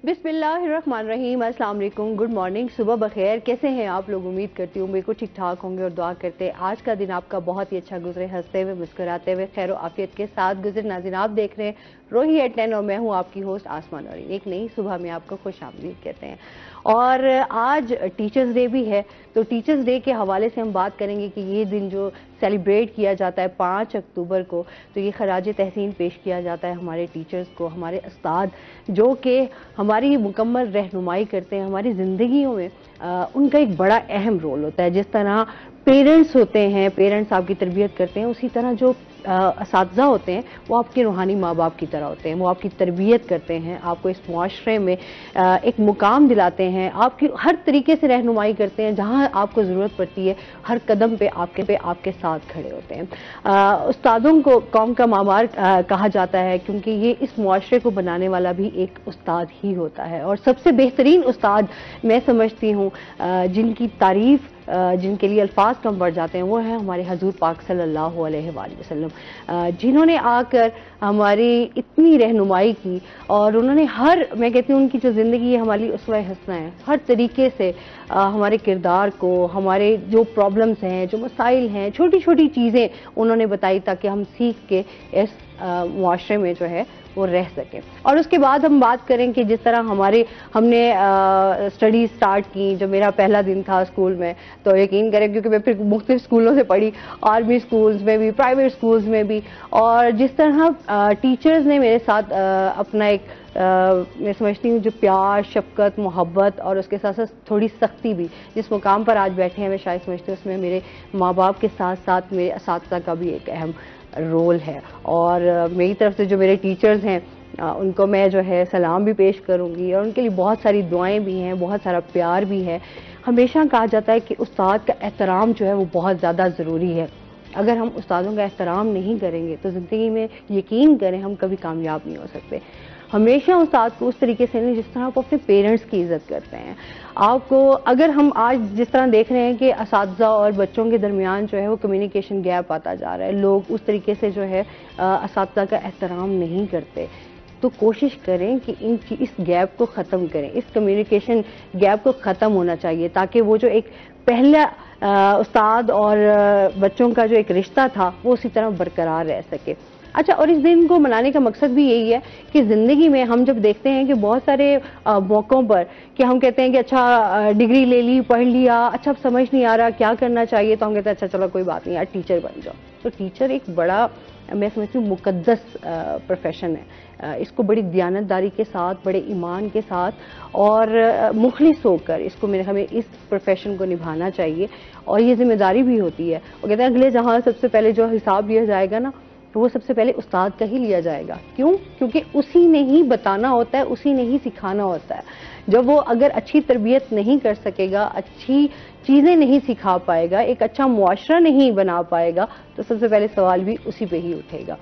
बिस्मिल्लाहिर्रहमानिर्रहीम, अस्सलाम वालेकुम, गुड मॉर्निंग, सुबह बखैर। कैसे हैं आप लोग? उम्मीद करती हूँ बिल्कुल ठीक ठाक होंगे और दुआ करते हैं आज का दिन आपका बहुत ही अच्छा गुजरे, हंसते हुए मुस्कुराते हुए खैर और आफियत के साथ गुजरे। नाज़रीन, आप देख रहे हैं रोही एट 10 और मैं हूँ आपकी होस्ट आसमान और एक नई सुबह में आपको खुशामदीद कहते हैं। और आज टीचर्स डे भी है, तो टीचर्स डे के हवाले से हम बात करेंगे कि ये दिन जो सेलिब्रेट किया जाता है 5 अक्टूबर को, तो ये खराज तहसीन पेश किया जाता है हमारे टीचर्स को, हमारे उस्ताद जो कि हमारी मुकम्मल रहनुमाई करते हैं हमारी ज़िंदगियों में। उनका एक बड़ा अहम रोल होता है। जिस तरह पेरेंट्स होते हैं, पेरेंट्स आपकी तरबियत करते हैं, उसी तरह जो असातिज़ा होते हैं वो आपके रूहानी माँ बाप की तरह होते हैं। वो आपकी तरबियत करते हैं, आपको इस मुआशरे में एक मुकाम दिलाते हैं, आपकी हर तरीके से रहनुमाई करते हैं। जहाँ आपको ज़रूरत पड़ती है हर कदम पे आपके साथ खड़े होते हैं। उस्तादों को कौम का मामार कहा जाता है, क्योंकि ये इस मुआशरे को बनाने वाला भी एक उस्ताद ही होता है। और सबसे बेहतरीन उस्ताद मैं समझती हूँ जिनकी तारीफ़ जिनके लिए अल्फाज कम पड़ जाते हैं, वो है हमारे हजूर पाक सल्लल्लाहु अलैहि वसल्लम, जिन्होंने आकर हमारी इतनी रहनुमाई की। और उन्होंने मैं कहती हूँ उनकी जो ज़िंदगी है हमारी उसवा हसना है। हर तरीके से हमारे किरदार को, हमारे जो प्रॉब्लम्स हैं, जो मसाइल हैं, छोटी छोटी चीज़ें उन्होंने बताई ताकि हम सीख के इस मुआशरे में जो है वो रह सके। और उसके बाद हम बात करें कि जिस तरह हमने स्टडी स्टार्ट की, जो मेरा पहला दिन था स्कूल में, तो यकीन करें क्योंकि मैं फिर मुख्तलिफ स्कूलों से पढ़ी, आर्मी स्कूल्स में भी, प्राइवेट स्कूल्स में भी। और जिस तरह टीचर्स ने मेरे साथ अपना एक मैं समझती हूँ जो प्यार, शफकत, मोहब्बत और उसके साथ साथ थोड़ी सख्ती भी, जिस मुकाम पर आज बैठे हैं मैं शायद समझती हूँ उसमें मेरे माँ बाप के साथ साथ मेरे असातिज़ा का भी एक अहम रोल है। और मेरी तरफ से जो मेरे टीचर्स हैं उनको मैं जो है सलाम भी पेश करूंगी और उनके लिए बहुत सारी दुआएं भी हैं, बहुत सारा प्यार भी है। हमेशा कहा जाता है कि उस्ताद का एहतराम जो है वो बहुत ज़्यादा ज़रूरी है। अगर हम उस्तादों का एहतराम नहीं करेंगे तो ज़िंदगी में यकीन करें हम कभी कामयाब नहीं हो सकते। हमेशा उस्ताद को उस तरीके से नहीं जिस तरह आप अपने पेरेंट्स की इज़्ज़त करते हैं। आपको अगर हम आज जिस तरह देख रहे हैं कि असातिज़ा और बच्चों के दरमियान जो है वो कम्युनिकेशन गैप आता जा रहा है, लोग उस तरीके से जो है असातिज़ा का एहतराम नहीं करते, तो कोशिश करें कि इस गैप को ख़त्म करें। इस कम्युनिकेशन गैप को ख़त्म होना चाहिए ताकि वो जो एक पहला उस्ताद और बच्चों का जो एक रिश्ता था वो उसी तरह बरकरार रह सके। अच्छा, और इस दिन को मनाने का मकसद भी यही है कि ज़िंदगी में हम जब देखते हैं कि बहुत सारे मौक़ों पर कि हम कहते हैं कि अच्छा डिग्री ले ली, पढ़ लिया, अच्छा अब समझ नहीं आ रहा क्या करना चाहिए, तो हम कहते हैं अच्छा चलो कोई बात नहीं यार टीचर बन जाओ। तो टीचर एक बड़ा, मैं समझती हूँ, मुक़द्दस प्रोफेशन है। इसको बड़ी दयानतदारी के साथ, बड़े ईमान के साथ और मुखलिस होकर हमें इस प्रोफेशन को निभाना चाहिए। और ये जिम्मेदारी भी होती है। वो कहते हैं अगले जहाँ सबसे पहले जो हिसाब लिया जाएगा ना, तो वो सबसे पहले उस्ताद का ही लिया जाएगा। क्यों? क्योंकि उसी ने ही बताना होता है, उसी ने ही सिखाना होता है। जब वो अगर अच्छी तरबियत नहीं कर सकेगा, अच्छी चीज़ें नहीं सिखा पाएगा, एक अच्छा मुआशरा नहीं बना पाएगा, तो सबसे पहले सवाल भी उसी पे ही उठेगा।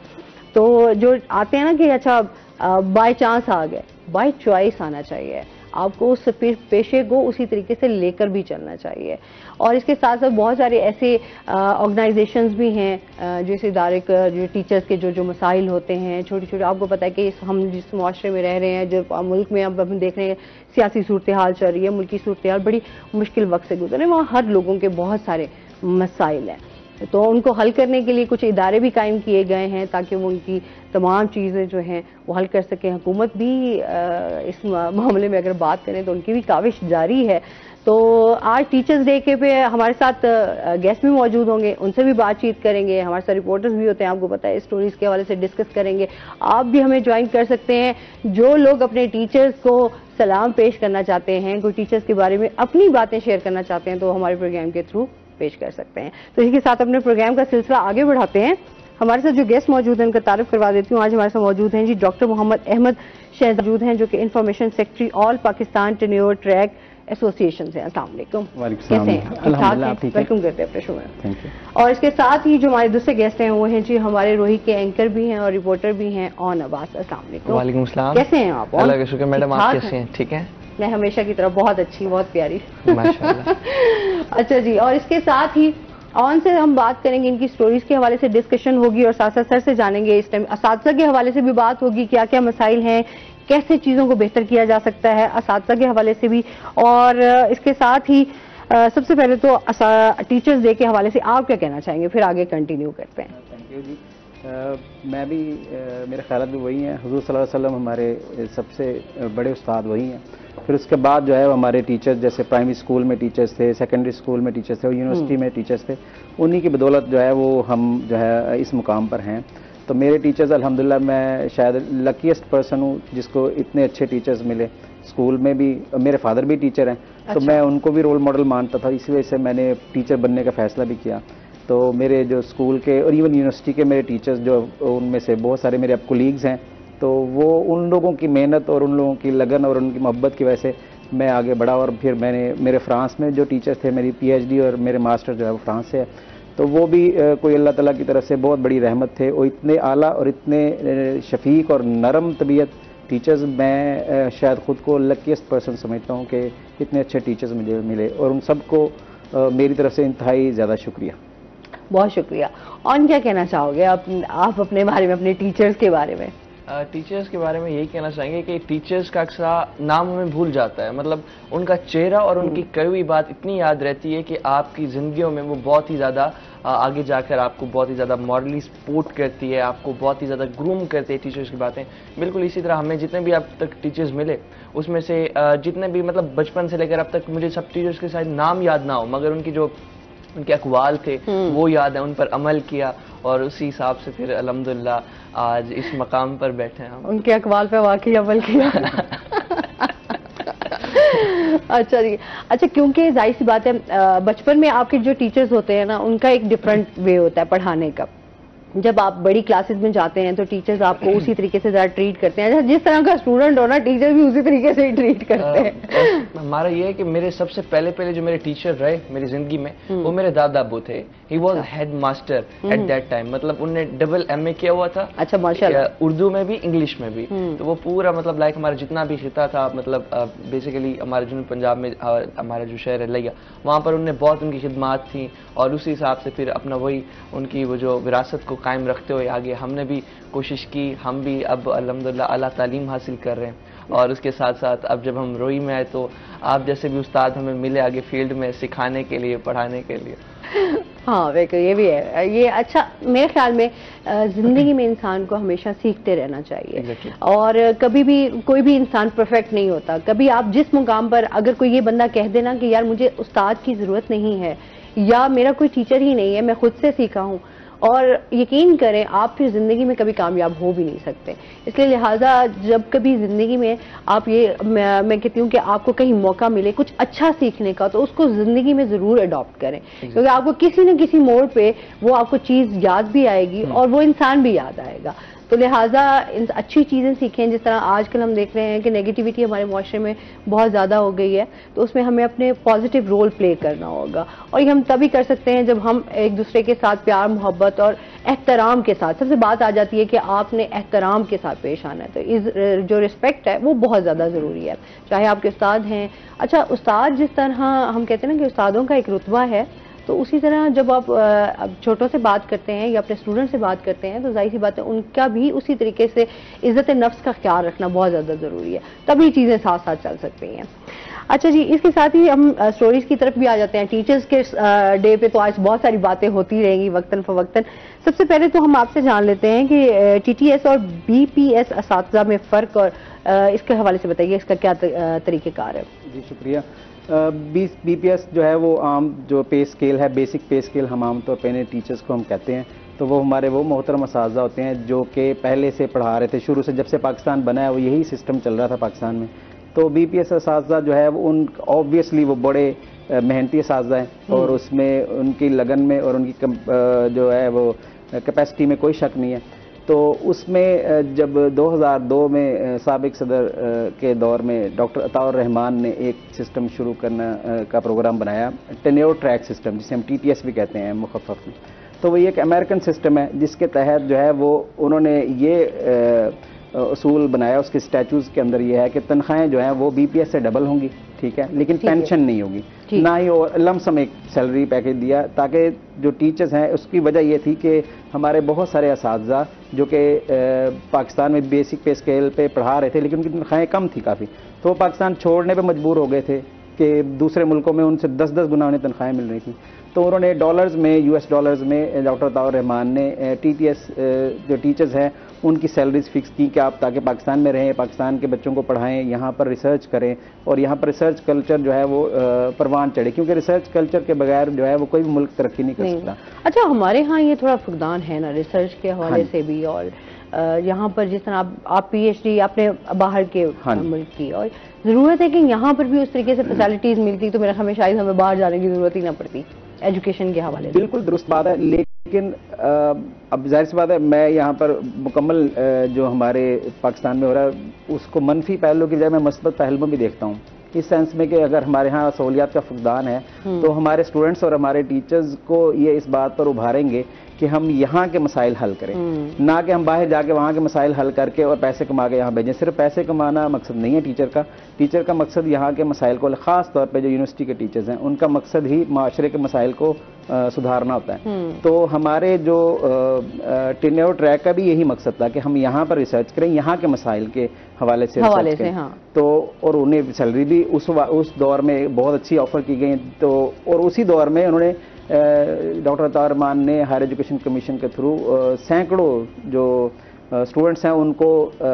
तो जो आते हैं ना कि अच्छा बाय चांस आ गए, बाय चॉइस आना चाहिए। आपको उस पेशे को उसी तरीके से लेकर भी चलना चाहिए। और इसके साथ साथ बहुत सारे ऐसे ऑर्गेनाइजेशंस भी हैं जो इस इदारे का, जो टीचर्स के जो मसाइल होते हैं छोटे छोटे, आपको पता है कि हम जिस मुआशरे में रह रहे हैं, जो मुल्क में अब हम देख रहे हैं सियासी सूरत हाल चल रही है, मुल्की सूरत हाल बड़ी मुश्किल वक्त से गुजर रहे हैं, वहाँ हर लोगों के बहुत सारे मसाइल हैं। तो उनको हल करने के लिए कुछ इदारे भी कायम किए गए हैं ताकि वो उनकी तमाम चीज़ें जो हैं वो हल कर सकें। हुकूमत भी इस मामले में अगर बात करें तो उनकी भी काविश जारी है। तो आज टीचर्स डे के पे हमारे साथ गेस्ट भी मौजूद होंगे, उनसे भी बातचीत करेंगे। हमारे साथ रिपोर्टर्स भी होते हैं, आपको पता है, स्टोरीज़ के हवाले से डिस्कस करेंगे। आप भी हमें ज्वाइन कर सकते हैं। जो लोग अपने टीचर्स को सलाम पेश करना चाहते हैं, कोई टीचर्स के बारे में अपनी बातें शेयर करना चाहते हैं, तो हमारे प्रोग्राम के थ्रू पेश कर सकते हैं। तो इसके साथ अपने प्रोग्राम का सिलसिला आगे बढ़ाते हैं। हमारे साथ जो गेस्ट मौजूद हैं उनका तारुफ करवा देती हूँ। आज हमारे साथ मौजूद हैं जी डॉक्टर मोहम्मद अहमद शहजाद मौजूद हैं, जो कि information secretary all Pakistan tenure track association से। अस्सलाम वालेकुम, कैसे हैं? वेलकम करते हैं अपने शो में। और इसके साथ ही जो हमारे दूसरे गेस्ट हैं वो हैं जी हमारे रोही के एंकर भी हैं और रिपोर्टर भी हैं, ऑन अब्बास। अस्सलाम वालेकुम। वालेकुम सलाम, कैसे हैं आप? अल्लाह का शुक्र। मैडम आप कैसे हैं? ठीक है, मैं हमेशा की तरह बहुत अच्छी, बहुत प्यारी, माशाल्लाह। अच्छा जी, और इसके साथ ही ऑन से हम बात करेंगे, इनकी स्टोरीज के हवाले से डिस्कशन होगी और साथ साथ सर से जानेंगे। इस टाइम असातिज़ा के हवाले से भी बात होगी, क्या क्या मसाइल हैं, कैसे चीज़ों को बेहतर किया जा सकता है असातिज़ा के हवाले से भी, और इसके साथ ही सबसे पहले तो टीचर्स डे के हवाले से आप क्या कहना चाहेंगे, फिर आगे कंटिन्यू करते हैं। थैंक यू जी। मैं भी मेरे ख्याल भी वही हैं, हुज़ूर सल्लल्लाहु अलैहि वसल्लम हमारे सबसे बड़े उस्ताद वही हैं। फिर उसके बाद जो है हमारे टीचर्स, जैसे प्राइमरी स्कूल में टीचर्स थे, सेकेंडरी स्कूल में टीचर्स थे और यूनिवर्सिटी में टीचर्स थे, उन्हीं की बदौलत जो है वो हम जो है इस मुकाम पर हैं। तो मेरे टीचर्स अल्हम्दुलिल्लाह, मैं शायद लकीस्ट पर्सन हूँ जिसको इतने अच्छे टीचर्स मिले। स्कूल में भी मेरे फादर भी टीचर हैं, तो मैं उनको भी रोल मॉडल मानता था, इसी वजह से मैंने टीचर बनने का फैसला भी किया। तो मेरे जो स्कूल के और इवन यूनिवर्सिटी के मेरे टीचर्स जो, उनमें से बहुत सारे मेरे अब कोलीग्स हैं, तो वो उन लोगों की मेहनत और उन लोगों की लगन और उनकी मोहब्बत की वजह से मैं आगे बढ़ा। और फिर मेरे फ्रांस में जो टीचर्स थे, मेरी पीएचडी और मेरे मास्टर जो है वो फ्रांस से है, तो वो भी कोई अल्लाह ताला की तरफ से बहुत बड़ी रहमत थे। वो इतने आला और इतने शफीक और नरम तबीयत टीचर्स, मैं शायद ख़ुद को लकीस्ट पर्सन समझता हूँ कि इतने अच्छे टीचर्स मुझे मिले, और उन सबको मेरी तरफ से इंतहाई ज़्यादा शुक्रिया। बहुत शुक्रिया। और क्या कहना चाहोगे आप अपने बारे में, अपने टीचर्स के बारे में? टीचर्स के बारे में यही कहना चाहेंगे कि टीचर्स का अक्सर नाम हमें भूल जाता है, मतलब उनका चेहरा और उनकी कही हुई बात इतनी याद रहती है कि आपकी ज़िंदगियों में वो बहुत ही ज़्यादा आगे जाकर आपको बहुत ही ज़्यादा मॉरली सपोर्ट करती है, आपको बहुत ही ज़्यादा ग्रूम करते हैं टीचर्स की बातें। बिल्कुल इसी तरह हमें जितने भी अब तक टीचर्स मिले, उसमें से जितने भी, मतलब बचपन से लेकर अब तक, मुझे सब टीचर्स के शायद नाम याद ना हो, मगर उनकी जो उनके अक़वाल थे वो याद है, उन पर अमल किया, और उसी हिसाब से फिर अल्हम्दुलिल्लाह आज इस मकाम पर बैठे हैं हम। उनके अक़वाल पे वाकई अमल किया। अच्छा जी, अच्छा, क्योंकि जाहिर सी बात है बचपन में आपके जो टीचर्स होते हैं ना, उनका एक डिफरेंट वे होता है पढ़ाने का। जब आप बड़ी क्लासेस में जाते हैं तो टीचर्स आपको उसी तरीके से ज़्यादा ट्रीट करते हैं, जिस तरह का स्टूडेंट हो ना, टीचर भी उसी तरीके से ही ट्रीट करते हैं। हमारा ये है कि मेरे सबसे पहले जो मेरे टीचर रहे मेरी जिंदगी में, वो मेरे दादा अब्बू थे। He was head master at that time, मतलब उनने डबल MA किया हुआ था। अच्छा, माशाल्लाह। उर्दू में भी, इंग्लिश में भी। तो वो पूरा, मतलब लाइक हमारा जितना भी खिता था, मतलब बेसिकली हमारे जुनूब पंजाब में हमारा जो शहर है लिया, वहाँ पर उनने बहुत उनकी खिदमात थी, और उसी हिसाब से फिर अपना वही उनकी वो जो विरासत को कायम रखते हुए आगे हमने भी कोशिश की। हम भी अब अल्हम्दुलिल्लाह आला तालीम हासिल कर रहे हैं, और उसके साथ साथ अब जब हम रोई में आए तो आप जैसे भी उस्ताद हमें मिले आगे फील्ड में सिखाने के लिए, पढ़ाने के लिए। हाँ बिल्कुल, ये भी है। ये अच्छा, मेरे ख्याल में जिंदगी में इंसान को हमेशा सीखते रहना चाहिए। और कभी भी कोई भी इंसान परफेक्ट नहीं होता। कभी आप जिस मुकाम पर, अगर कोई ये बंदा कह देना कि यार मुझे उस्ताद की ज़रूरत नहीं है, या मेरा कोई टीचर ही नहीं है, मैं खुद से सीखा हूँ, और यकीन करें आप फिर ज़िंदगी में कभी कामयाब हो भी नहीं सकते। इसलिए लिहाजा जब कभी ज़िंदगी में आप ये, मैं कहती हूँ कि आपको कहीं मौका मिले कुछ अच्छा सीखने का, तो उसको ज़िंदगी में ज़रूर अडॉप्ट करें, क्योंकि आपको किसी न किसी मोड़ पे वो आपको चीज़ याद भी आएगी और वो इंसान भी याद आएगा। तो लिहाजा अच्छी चीज़ें सीखें। जिस तरह आजकल हम देख रहे हैं कि नेगेटिविटी हमारे माशरे में बहुत ज़्यादा हो गई है, तो उसमें हमें अपने पॉजिटिव रोल प्ले करना होगा, और ये हम तभी कर सकते हैं जब हम एक दूसरे के साथ प्यार, मोहब्बत और एहतराम के साथ। सबसे बात आ जाती है कि आपने एहतराम के साथ पेश आना है, तो इस जो रिस्पेक्ट है वो बहुत ज़्यादा ज़रूरी है, चाहे आपके उस्ताद हैं। अच्छा, उस्ताद जिस तरह हम कहते हैं ना कि उस्तादों का एक रुतबा है, तो उसी तरह जब आप छोटों से बात करते हैं या अपने स्टूडेंट से बात करते हैं, तो जाहिर सी बात है उनका भी उसी तरीके से इज्जत नफ्स का ख्याल रखना बहुत ज़्यादा ज़रूरी है, तभी चीज़ें साथ साथ चल सकती हैं। अच्छा जी, इसके साथ ही हम स्टोरीज की तरफ भी आ जाते हैं। टीचर्स के डे पे तो आज बहुत सारी बातें होती रहेंगी वक्तन फवक्तन। सबसे पहले तो हम आपसे जान लेते हैं कि TTS और BPS असातिज़ा में फ़र्क, और इसके हवाले से बताइए, इसका क्या तरीक़ेकार है? जी शुक्रिया। BPS जो है वो आम जो पे स्केल है, बेसिक पे स्केल हम आम तौर पर टीचर्स को हम कहते हैं, तो वो हमारे वो मोहतरम असातिज़ा होते हैं जो कि पहले से पढ़ा रहे थे, शुरू से जब से पाकिस्तान बना है वो यही सिस्टम चल रहा था पाकिस्तान में। तो BPS असातिज़ा जो है वो उन ऑब्वियसली वो बड़े मेहनती असातिज़ा हैं, और उसमें उनकी लगन में और उनकी जो है वो कैपेसिटी में कोई शक नहीं है। तो उसमें जब 2002 में साबिक सदर के दौर में डॉक्टर अताउर रहमान ने एक सिस्टम शुरू करना का प्रोग्राम बनाया, टेन्योर ट्रैक सिस्टम, जिसे हम TTS भी कहते हैं मुखफ़्फ़फ़ में। तो वो ये एक अमेरिकन सिस्टम है जिसके तहत जो है वो उन्होंने ये उसूल बनाया, उसके स्टैचूज के अंदर ये है कि तनख्वाहें जो हैं वो बीपीएस से डबल होंगी, ठीक है, लेकिन पेंशन नहीं होगी, ना ही लमसम एक सैलरी पैकेज दिया, ताकि जो टीचर्स हैं उसकी वजह ये थी कि हमारे बहुत सारे असातिज़ा जो कि पाकिस्तान में बेसिक पे स्केल पे पढ़ा रहे थे लेकिन उनकी तनख्वाहें कम थी काफ़ी, तो वो पाकिस्तान छोड़ने पे मजबूर हो गए थे कि दूसरे मुल्कों में उनसे 10-10 गुना उन्हें तनख्वाहें मिल रही थी। तो उन्होंने डॉलर्स में, यूएस डॉलर्स में, डॉक्टर अताउर रहमान ने टीटीएस जो टीचर्स हैं उनकी सैलरीज फिक्स की कि आप ताकि पाकिस्तान में रहें, पाकिस्तान के बच्चों को पढ़ाएं, यहाँ पर रिसर्च करें और यहाँ पर रिसर्च कल्चर जो है वो परवान चढ़े, क्योंकि रिसर्च कल्चर के बगैर जो है वो कोई भी मुल्क तरक्की नहीं कर सकता। अच्छा, हमारे यहाँ ये थोड़ा फुकदान है ना रिसर्च के हवाले से भी, और यहाँ पर जिस तरह आप पीएचडी आपने बाहर के मुल्क की, और ज़रूरत है कि यहाँ पर भी उस तरीके से फैसिलिटीज़ मिलती तो मेरा हमें शायद हमें बाहर जाने की ज़रूरत ही ना पड़ती एजुकेशन के हवाले से। बिल्कुल दुरुस्त बात है, लेकिन अब जाहिर सी बात है मैं यहाँ पर मुकम्मल जो हमारे पाकिस्तान में हो रहा है उसको मनफी पहलू की बजाय मैं मस्बत पहलू भी देखता हूँ, इस सेंस में कि अगर हमारे यहाँ सहूलियात का फुकदान है तो हमारे स्टूडेंट्स और हमारे टीचर्स को ये इस बात पर उभारेंगे कि हम यहाँ के मसाइल हल करें, ना कि हम बाहर जाके वहाँ के मसाइल हल करके और पैसे कमा के यहाँ भेजें। सिर्फ पैसे कमाना मकसद नहीं है टीचर का मकसद यहाँ के मसाइल को, ख़ास तौर पे जो यूनिवर्सिटी के टीचर्स हैं उनका मकसद ही माशरे के मसाइल को सुधारना होता है। तो हमारे जो टेन्योर ट्रैक का भी यही मकसद था कि हम यहाँ पर रिसर्च करें, यहाँ के मसाइल के हवाले से हाँ। तो और उन्हें सैलरी भी उस दौर में बहुत अच्छी ऑफर की गई, तो और उसी दौर में उन्होंने डॉक्टर अताउर रहमान ने हायर एजुकेशन कमीशन के थ्रू सैकड़ों जो स्टूडेंट्स हैं उनको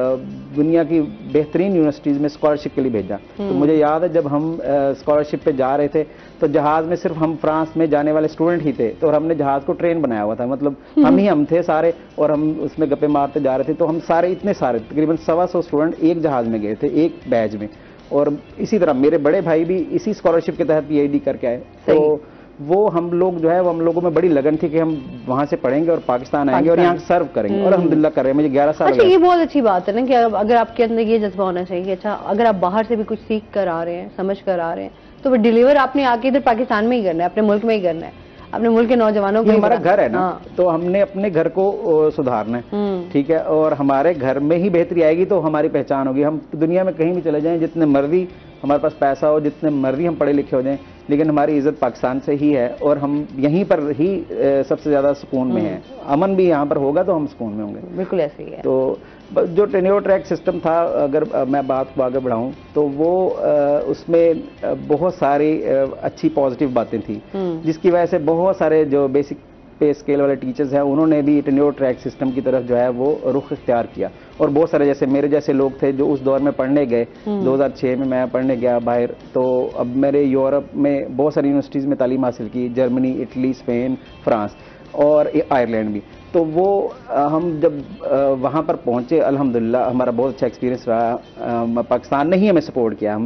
दुनिया की बेहतरीन यूनिवर्सिटीज़ में स्कॉलरशिप के लिए भेजा। तो मुझे याद है जब हम स्कॉलरशिप पे जा रहे थे तो जहाज़ में सिर्फ हम फ्रांस में जाने वाले स्टूडेंट ही थे, तो और हमने जहाज़ को ट्रेन बनाया हुआ था, मतलब हम थे सारे और हम उसमें गप्पे मारते जा रहे थे। तो हम सारे इतने सारे तकरीबन 125 स्टूडेंट एक जहाज़ में गए थे, एक बैच में, और इसी तरह मेरे बड़े भाई भी इसी स्कॉलरशिप के तहत पीएचडी करके आए। तो वो हम लोग जो है वो हम लोगों में बड़ी लगन थी कि हम वहाँ से पढ़ेंगे और पाकिस्तान आएंगे और यहाँ सर्व करेंगे, और अल्हम्दुलिल्लाह कर रहे हैं। मुझे 11 साल। अच्छा, ये बहुत अच्छी बात है ना कि अगर आपके अंदर ये जज्बा होना चाहिए, अच्छा अगर आप बाहर से भी कुछ सीख कर आ रहे हैं, समझ कर आ रहे हैं, तो वो डिलीवर आपने आके इधर पाकिस्तान में ही करना है, अपने मुल्क में ही करना है, अपने मुल्क के नौजवानों को। हमारा घर है ना, तो हमने अपने घर को सुधारना है, ठीक है, और हमारे घर में ही बेहतरी आएगी तो हमारी पहचान होगी। हम दुनिया में कहीं भी चले जाएं, जितने मर्जी हमारे पास पैसा हो, जितने मर्जी हम पढ़े लिखे हो जाएं, लेकिन हमारी इज्जत पाकिस्तान से ही है और हम यहीं पर ही सबसे ज्यादा सुकून में हैं। अमन भी यहाँ पर होगा तो हम सुकून में होंगे। बिल्कुल ऐसे ही है। तो जो टेन्योर ट्रैक सिस्टम था, अगर मैं बात को आगे बढ़ाऊं तो वो उसमें बहुत सारी अच्छी पॉजिटिव बातें थी, जिसकी वजह से बहुत सारे जो बेसिक पे स्केल वाले टीचर्स हैं उन्होंने भी टेन्योर ट्रैक सिस्टम की तरफ जो है वो रुख इख्तियार किया, और बहुत सारे जैसे मेरे जैसे लोग थे जो उस दौर में पढ़ने गए। 2006 में मैं पढ़ने गया बाहर, तो अब मेरे यूरोप में बहुत सारी यूनिवर्सिटीज़ में तालीम हासिल की, जर्मनी, इटली, स्पेन, फ्रांस और आयरलैंड भी। तो वो हम जब वहाँ पर पहुँचे अल्हम्दुलिल्लाह हमारा बहुत अच्छा एक्सपीरियंस रहा। पाकिस्तान ने ही हमें सपोर्ट किया,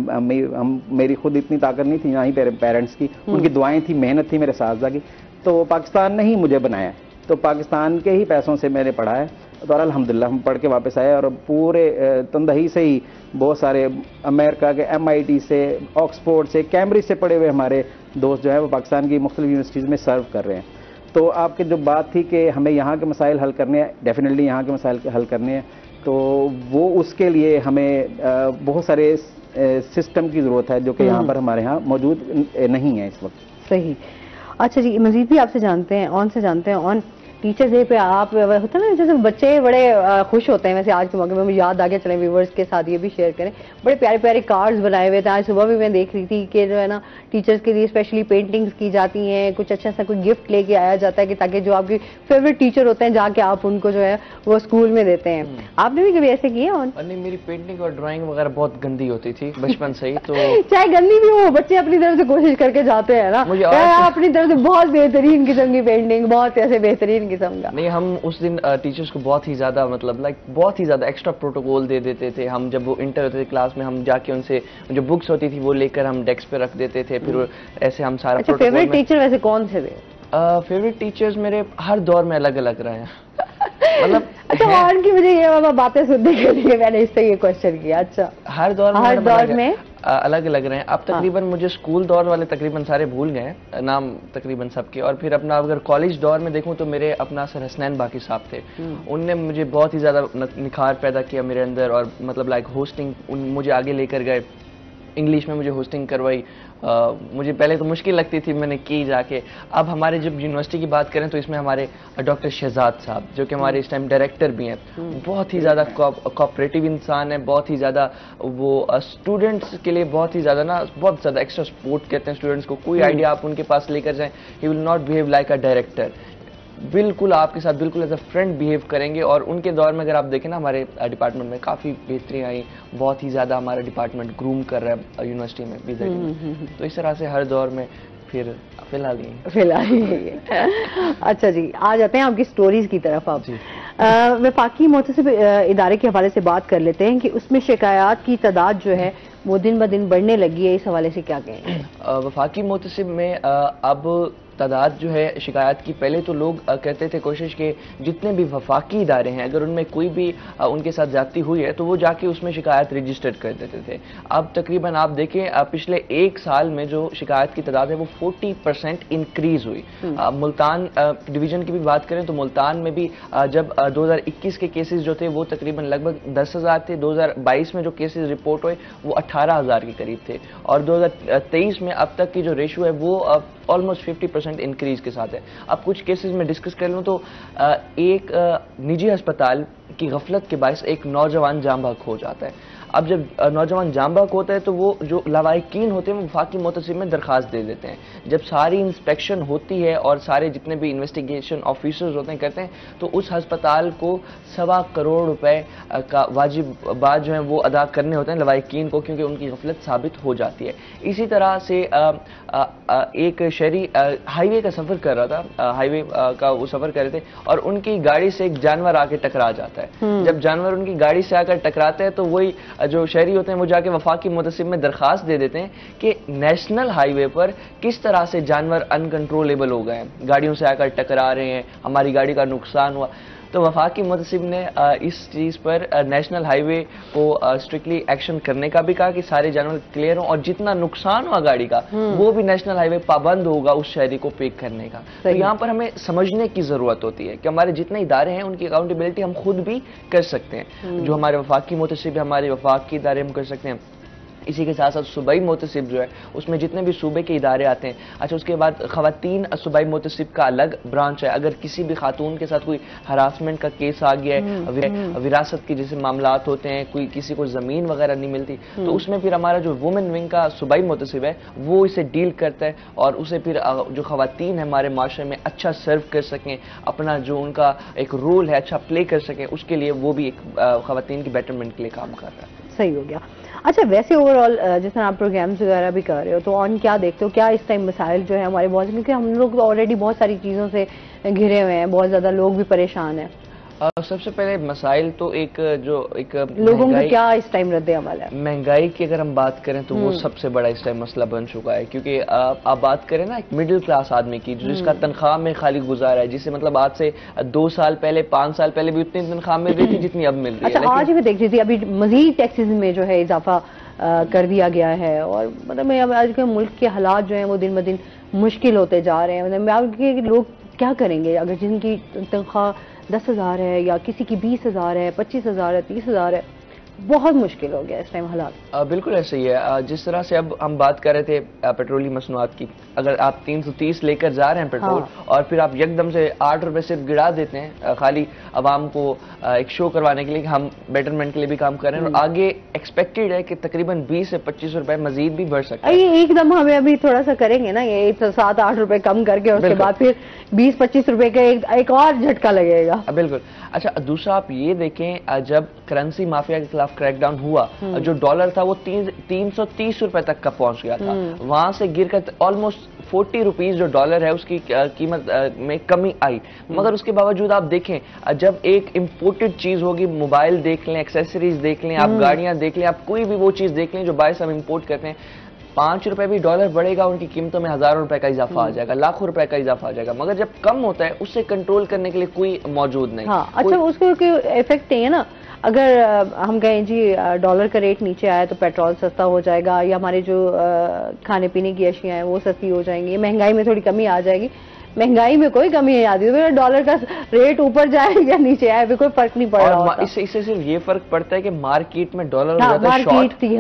मेरी खुद इतनी ताकत नहीं थी, ना ही पेरेंट्स की, उनकी दुआएं थी, मेहनत थी मेरे साथी की, तो पाकिस्तान ने ही मुझे बनाया। तो पाकिस्तान के ही पैसों से मैंने पढ़ा है, तो अल्हम्दुलिल्लाह हम पढ़ के वापस आए, और पूरे तंदही से ही बहुत सारे अमेरिका के MIT से, ऑक्सफोर्ड से, कैम्ब्रिज से पढ़े हुए हमारे दोस्त जो है वो पाकिस्तान की मुख्तलिफ यूनिवर्सिटीज़ में सर्व कर रहे हैं। तो आपकी जो बात थी कि हमें यहाँ के मसाइल हल करने हैं, डेफिनेटली यहाँ के मसाइल हल करने हैं, तो वो उसके लिए हमें बहुत सारे सिस्टम की ज़रूरत है जो कि यहाँ पर हमारे यहाँ मौजूद नहीं है इस वक्त। सही। अच्छा जी, मजीद भी आपसे जानते हैं, ऑन से जानते हैं, ऑन टीचर्स डे पे आप होता है ना जैसे बच्चे बड़े खुश होते हैं, वैसे आज के मौके में मुझे याद आ गया, चले व्यूवर्स के साथ ये भी शेयर करें, बड़े प्यारे प्यारे कार्ड्स बनाए हुए थे। आज सुबह भी मैं देख रही थी कि जो है ना टीचर्स के लिए स्पेशली पेंटिंग्स की जाती हैं, कुछ अच्छा सा कोई गिफ्ट लेके आया जाता है कि ताकि जो आपके फेवरेट टीचर होते हैं जाके आप उनको जो है वो स्कूल में देते हैं। आपने भी कभी ऐसे किया? नहीं, मेरी पेंटिंग और ड्राइंग वगैरह बहुत गंदी होती थी बचपन से ही, तो चाहे गंदी भी हो बच्चे अपनी तरफ से कोशिश करके जाते हैं ना, अपनी तरफ से बहुत बेहतरीन किस्म की पेंटिंग, बहुत ऐसे बेहतरीन किस्म का। नहीं, हम उस दिन टीचर्स को बहुत ही ज्यादा बहुत ही ज्यादा एक्स्ट्रा प्रोटोकॉल दे देते थे। हम जब वो इंटर होते थे क्लास में, हम जाके उनसे जो बुक्स होती थी वो लेकर हम डेस्क पे रख देते थे, फिर ऐसे हम सारा। अच्छा, फेवरेट टीचर वैसे कौन से थे? फेवरेट टीचर्स मेरे हर दौर में अलग अलग रहे हैं। मतलब अच्छा, और की मुझे ये बातें सुनने के लिए मैंने इससे ये क्वेश्चन किया। अच्छा, हर दौर में अलग लग रहे हैं। अब तकरीबन मुझे स्कूल दौर वाले तकरीबन सारे भूल गए हैं, नाम तकरीबन सबके। और फिर अपना अगर कॉलेज दौर में देखूं तो मेरे अपना सर हसनैन बाकी साहब थे, उनने मुझे बहुत ही ज़्यादा निखार पैदा किया मेरे अंदर। और मतलब लाइक होस्टिंग मुझे आगे लेकर गए, इंग्लिश में मुझे होस्टिंग करवाई। मुझे पहले तो मुश्किल लगती थी, मैंने की जाके। अब हमारे जब यूनिवर्सिटी की बात करें तो इसमें हमारे डॉक्टर शहजाद साहब जो कि हमारे इस टाइम डायरेक्टर भी हैं, बहुत ही ज़्यादा कोऑपरेटिव इंसान है, बहुत ही ज़्यादा वो स्टूडेंट्स के लिए बहुत ही ज़्यादा ना, बहुत ज़्यादा एक्स्ट्रा सपोर्ट करते हैं स्टूडेंट्स को। कोई आइडिया आप उनके पास लेकर जाएं, he will not behave like a director, बिल्कुल आपके साथ बिल्कुल एज अ फ्रेंड बिहेव करेंगे। और उनके दौर में अगर आप देखें ना, हमारे डिपार्टमेंट में काफ़ी बेहतरी आई, बहुत ही ज़्यादा हमारा डिपार्टमेंट ग्रूम कर रहा है यूनिवर्सिटी में भी। तो इस तरह से हर दौर में फिर फिलहाल ही अच्छा जी, आ जाते हैं आपकी स्टोरीज की तरफ। आप वफाकी मोहतसिब इदारे के हवाले से बात कर लेते हैं कि उसमें शिकायत की तादाद जो है वो दिन ब दिन बढ़ने लगी है, इस हवाले से क्या कहें? वफाकी मोहतसिब में अब तादाद जो है शिकायत की, पहले तो लोग कहते थे कोशिश के जितने भी वफाकी इदारे हैं अगर उनमें कोई भी उनके साथ ज्यादती हुई है तो वो जाके उसमें शिकायत रजिस्टर्ड कर देते थे। अब तकरीबन आप देखें पिछले एक साल में जो शिकायत की तादाद है वो 40% इंक्रीज हुई। मुल्तान डिवीजन की भी बात करें तो मुल्तान में भी जब 2021 के केसेस जो थे वो तकरीबन लगभग 10,000 थे, 2022 में जो केसेस रिपोर्ट हुए वो 18,000 के करीब थे, और 2023 में अब तक की जो रेशो है वो ऑलमोस्ट 50% इंक्रीज के साथ है। अब कुछ केसेस में डिस्कस कर लूँ तो एक निजी अस्पताल की गफलत के बायस एक नौजवान जाम बहक हो जाता है। अब जब नौजवान जाम बहक होता है तो वो जो लवाहिकीन होते हैं वो वफाकी मोहतसिब में दरखास्त दे देते हैं। जब सारी इंस्पेक्शन होती है और सारे जितने भी इन्वेस्टिगेशन ऑफिसर्स होते हैं करते हैं तो उस अस्पताल को 1.25 करोड़ रुपए का वाजिबात जो है वो अदा करने होते हैं लवाहिकीन को, क्योंकि उनकी गफलत साबित हो जाती है। इसी तरह से एक शहरी हाईवे का सफर कर रहा था, हाईवे का वो सफर कर रहे थे और उनकी गाड़ी से एक जानवर आके टकरा जाता है। जब जानवर उनकी गाड़ी से आकर टकराता है तो वही जो शहरी होते हैं वो जाके वफाकी मोहतसिब में दरखास्त दे देते हैं कि नेशनल हाईवे पर किस तरह से जानवर अनकंट्रोलेबल हो गए हैं, गाड़ियों से आकर टकरा रहे हैं, हमारी गाड़ी का नुकसान हुआ। तो वफाकी मोहतसिब ने इस चीज़ पर नेशनल हाईवे को स्ट्रिक्टली एक्शन करने का भी कहा कि सारे जानवर क्लियर हों और जितना नुकसान हुआ गाड़ी का वो भी नेशनल हाईवे पाबंद होगा उस शहरी को पे करने का। तो यहाँ पर हमें समझने की ज़रूरत होती है कि हमारे जितने इदारे हैं उनकी अकाउंटेबिलिटी हम खुद भी कर सकते हैं। जो हमारे वफाकी मोहतसिब है, हमारे वफाक के इदारे हम कर सकते हैं। इसी के साथ साथ सूबाई मोहतसिब जो है उसमें जितने भी सूबे के इदारे आते हैं। अच्छा, उसके बाद खवातीन सूबाई मोहतसिब का अलग ब्रांच है। अगर किसी भी खातून के साथ कोई हरासमेंट का केस आ गया है, विरासत के जैसे मामलात होते हैं, कोई किसी को ज़मीन वगैरह नहीं मिलती, तो उसमें फिर हमारा जो वुमेन विंग का सूबाई मोहतसिब है वो इसे डील करता है और उसे फिर जो खवातीन है हमारे माशरे में अच्छा सर्व कर सकें, अपना जो उनका एक रोल है अच्छा प्ले कर सकें, उसके लिए वो भी एक खवातीन की बेटरमेंट के लिए काम कर रहा है। सही हो गया। अच्छा, वैसे ओवरऑल जिस तरह आप प्रोग्राम्स वगैरह भी कर रहे हो तो ऑन क्या देखते हो, क्या इस टाइम मसाइल जो है हमारे बहुत, क्योंकि हम लोग तो ऑलरेडी बहुत सारी चीज़ों से घिरे हुए हैं, बहुत ज़्यादा लोग भी परेशान हैं। सबसे पहले मसाइल तो एक लोगों का क्या इस टाइम रद्दे अमल है? महंगाई की अगर हम बात करें तो वो सबसे बड़ा इस टाइम मसला बन चुका है, क्योंकि आप बात करें ना एक मिडिल क्लास आदमी की जिसका तनख्वाह में खाली गुजारा है, जिसे मतलब आज से 2 साल पहले 5 साल पहले भी उतनी तनख्वाह मिल रही थी जितनी अब मिल रही है। अच्छा, आज भी देख रही थी अभी मजीद टैक्सेस में जो है इजाफा कर दिया गया है और मतलब आज के मुल्क के हालात जो हैं वो दिन ब दिन मुश्किल होते जा रहे हैं। मतलब लोग क्या करेंगे अगर जिनकी तनख्वाह 10,000 है या किसी की 20,000 है, 25,000 है, 30,000 है, बहुत मुश्किल हो गया इस टाइम हालात। बिल्कुल ऐसे ही है। जिस तरह से अब हम बात कर रहे थे पेट्रोलियम मसनूआत की, अगर आप 330 लेकर जा रहे हैं पेट्रोल और फिर आप यकदम से 8 रुपए सिर्फ गिरा देते हैं खाली आवाम को एक शो करवाने के लिए कि हम बेटरमेंट के लिए भी काम कर रहे हैं, और आगे एक्सपेक्टेड है कि तकरीबन 20 से 25 रुपए मजीद भी बढ़ सकता है। ये एकदम हमें अभी थोड़ा सा करेंगे ना, ये 7-8 रुपए कम करके और उसके बाद फिर 20-25 रुपए का एक और झटका लगेगा। बिल्कुल। अच्छा, दूसरा आप ये देखें जब करेंसी माफिया के खिलाफ क्रैकडाउन हुआ, जो डॉलर था वो 330 रुपए तक का पहुंच गया था, वहां से गिरकर ऑलमोस्ट 40 रुपीज जो डॉलर है उसकी कीमत में कमी आई। मगर उसके बावजूद आप देखें जब एक इम्पोर्टेड चीज होगी, मोबाइल देख लें, एक्सेसरीज देख लें, आप गाड़ियां देख लें, आप कोई भी वो चीज देख लें जो बायस हम इम्पोर्ट करते हैं, ₹5 भी डॉलर बढ़ेगा, उनकी कीमतों में हज़ारों रुपए का इजाफा आ जाएगा, लाखों रुपए का इजाफा आ जाएगा। मगर जब कम होता है उससे कंट्रोल करने के लिए कोई मौजूद नहीं। हाँ, अच्छा, उसको कोई इफेक्ट नहीं है ना? अगर हम कहें जी डॉलर का रेट नीचे आया तो पेट्रोल सस्ता हो जाएगा, या हमारे जो खाने पीने की अशियाँ हैं वो सस्ती हो जाएंगी, महंगाई में थोड़ी कमी आ जाएगी। महंगाई में कोई कमी नहीं आती, तो डॉलर का रेट ऊपर जाए या नीचे आए भी कोई फर्क नहीं पड़ रहा होता। इससे सिर्फ ये फर्क पड़ता है कि मार्केट में डॉलर हो हाँ, जाता है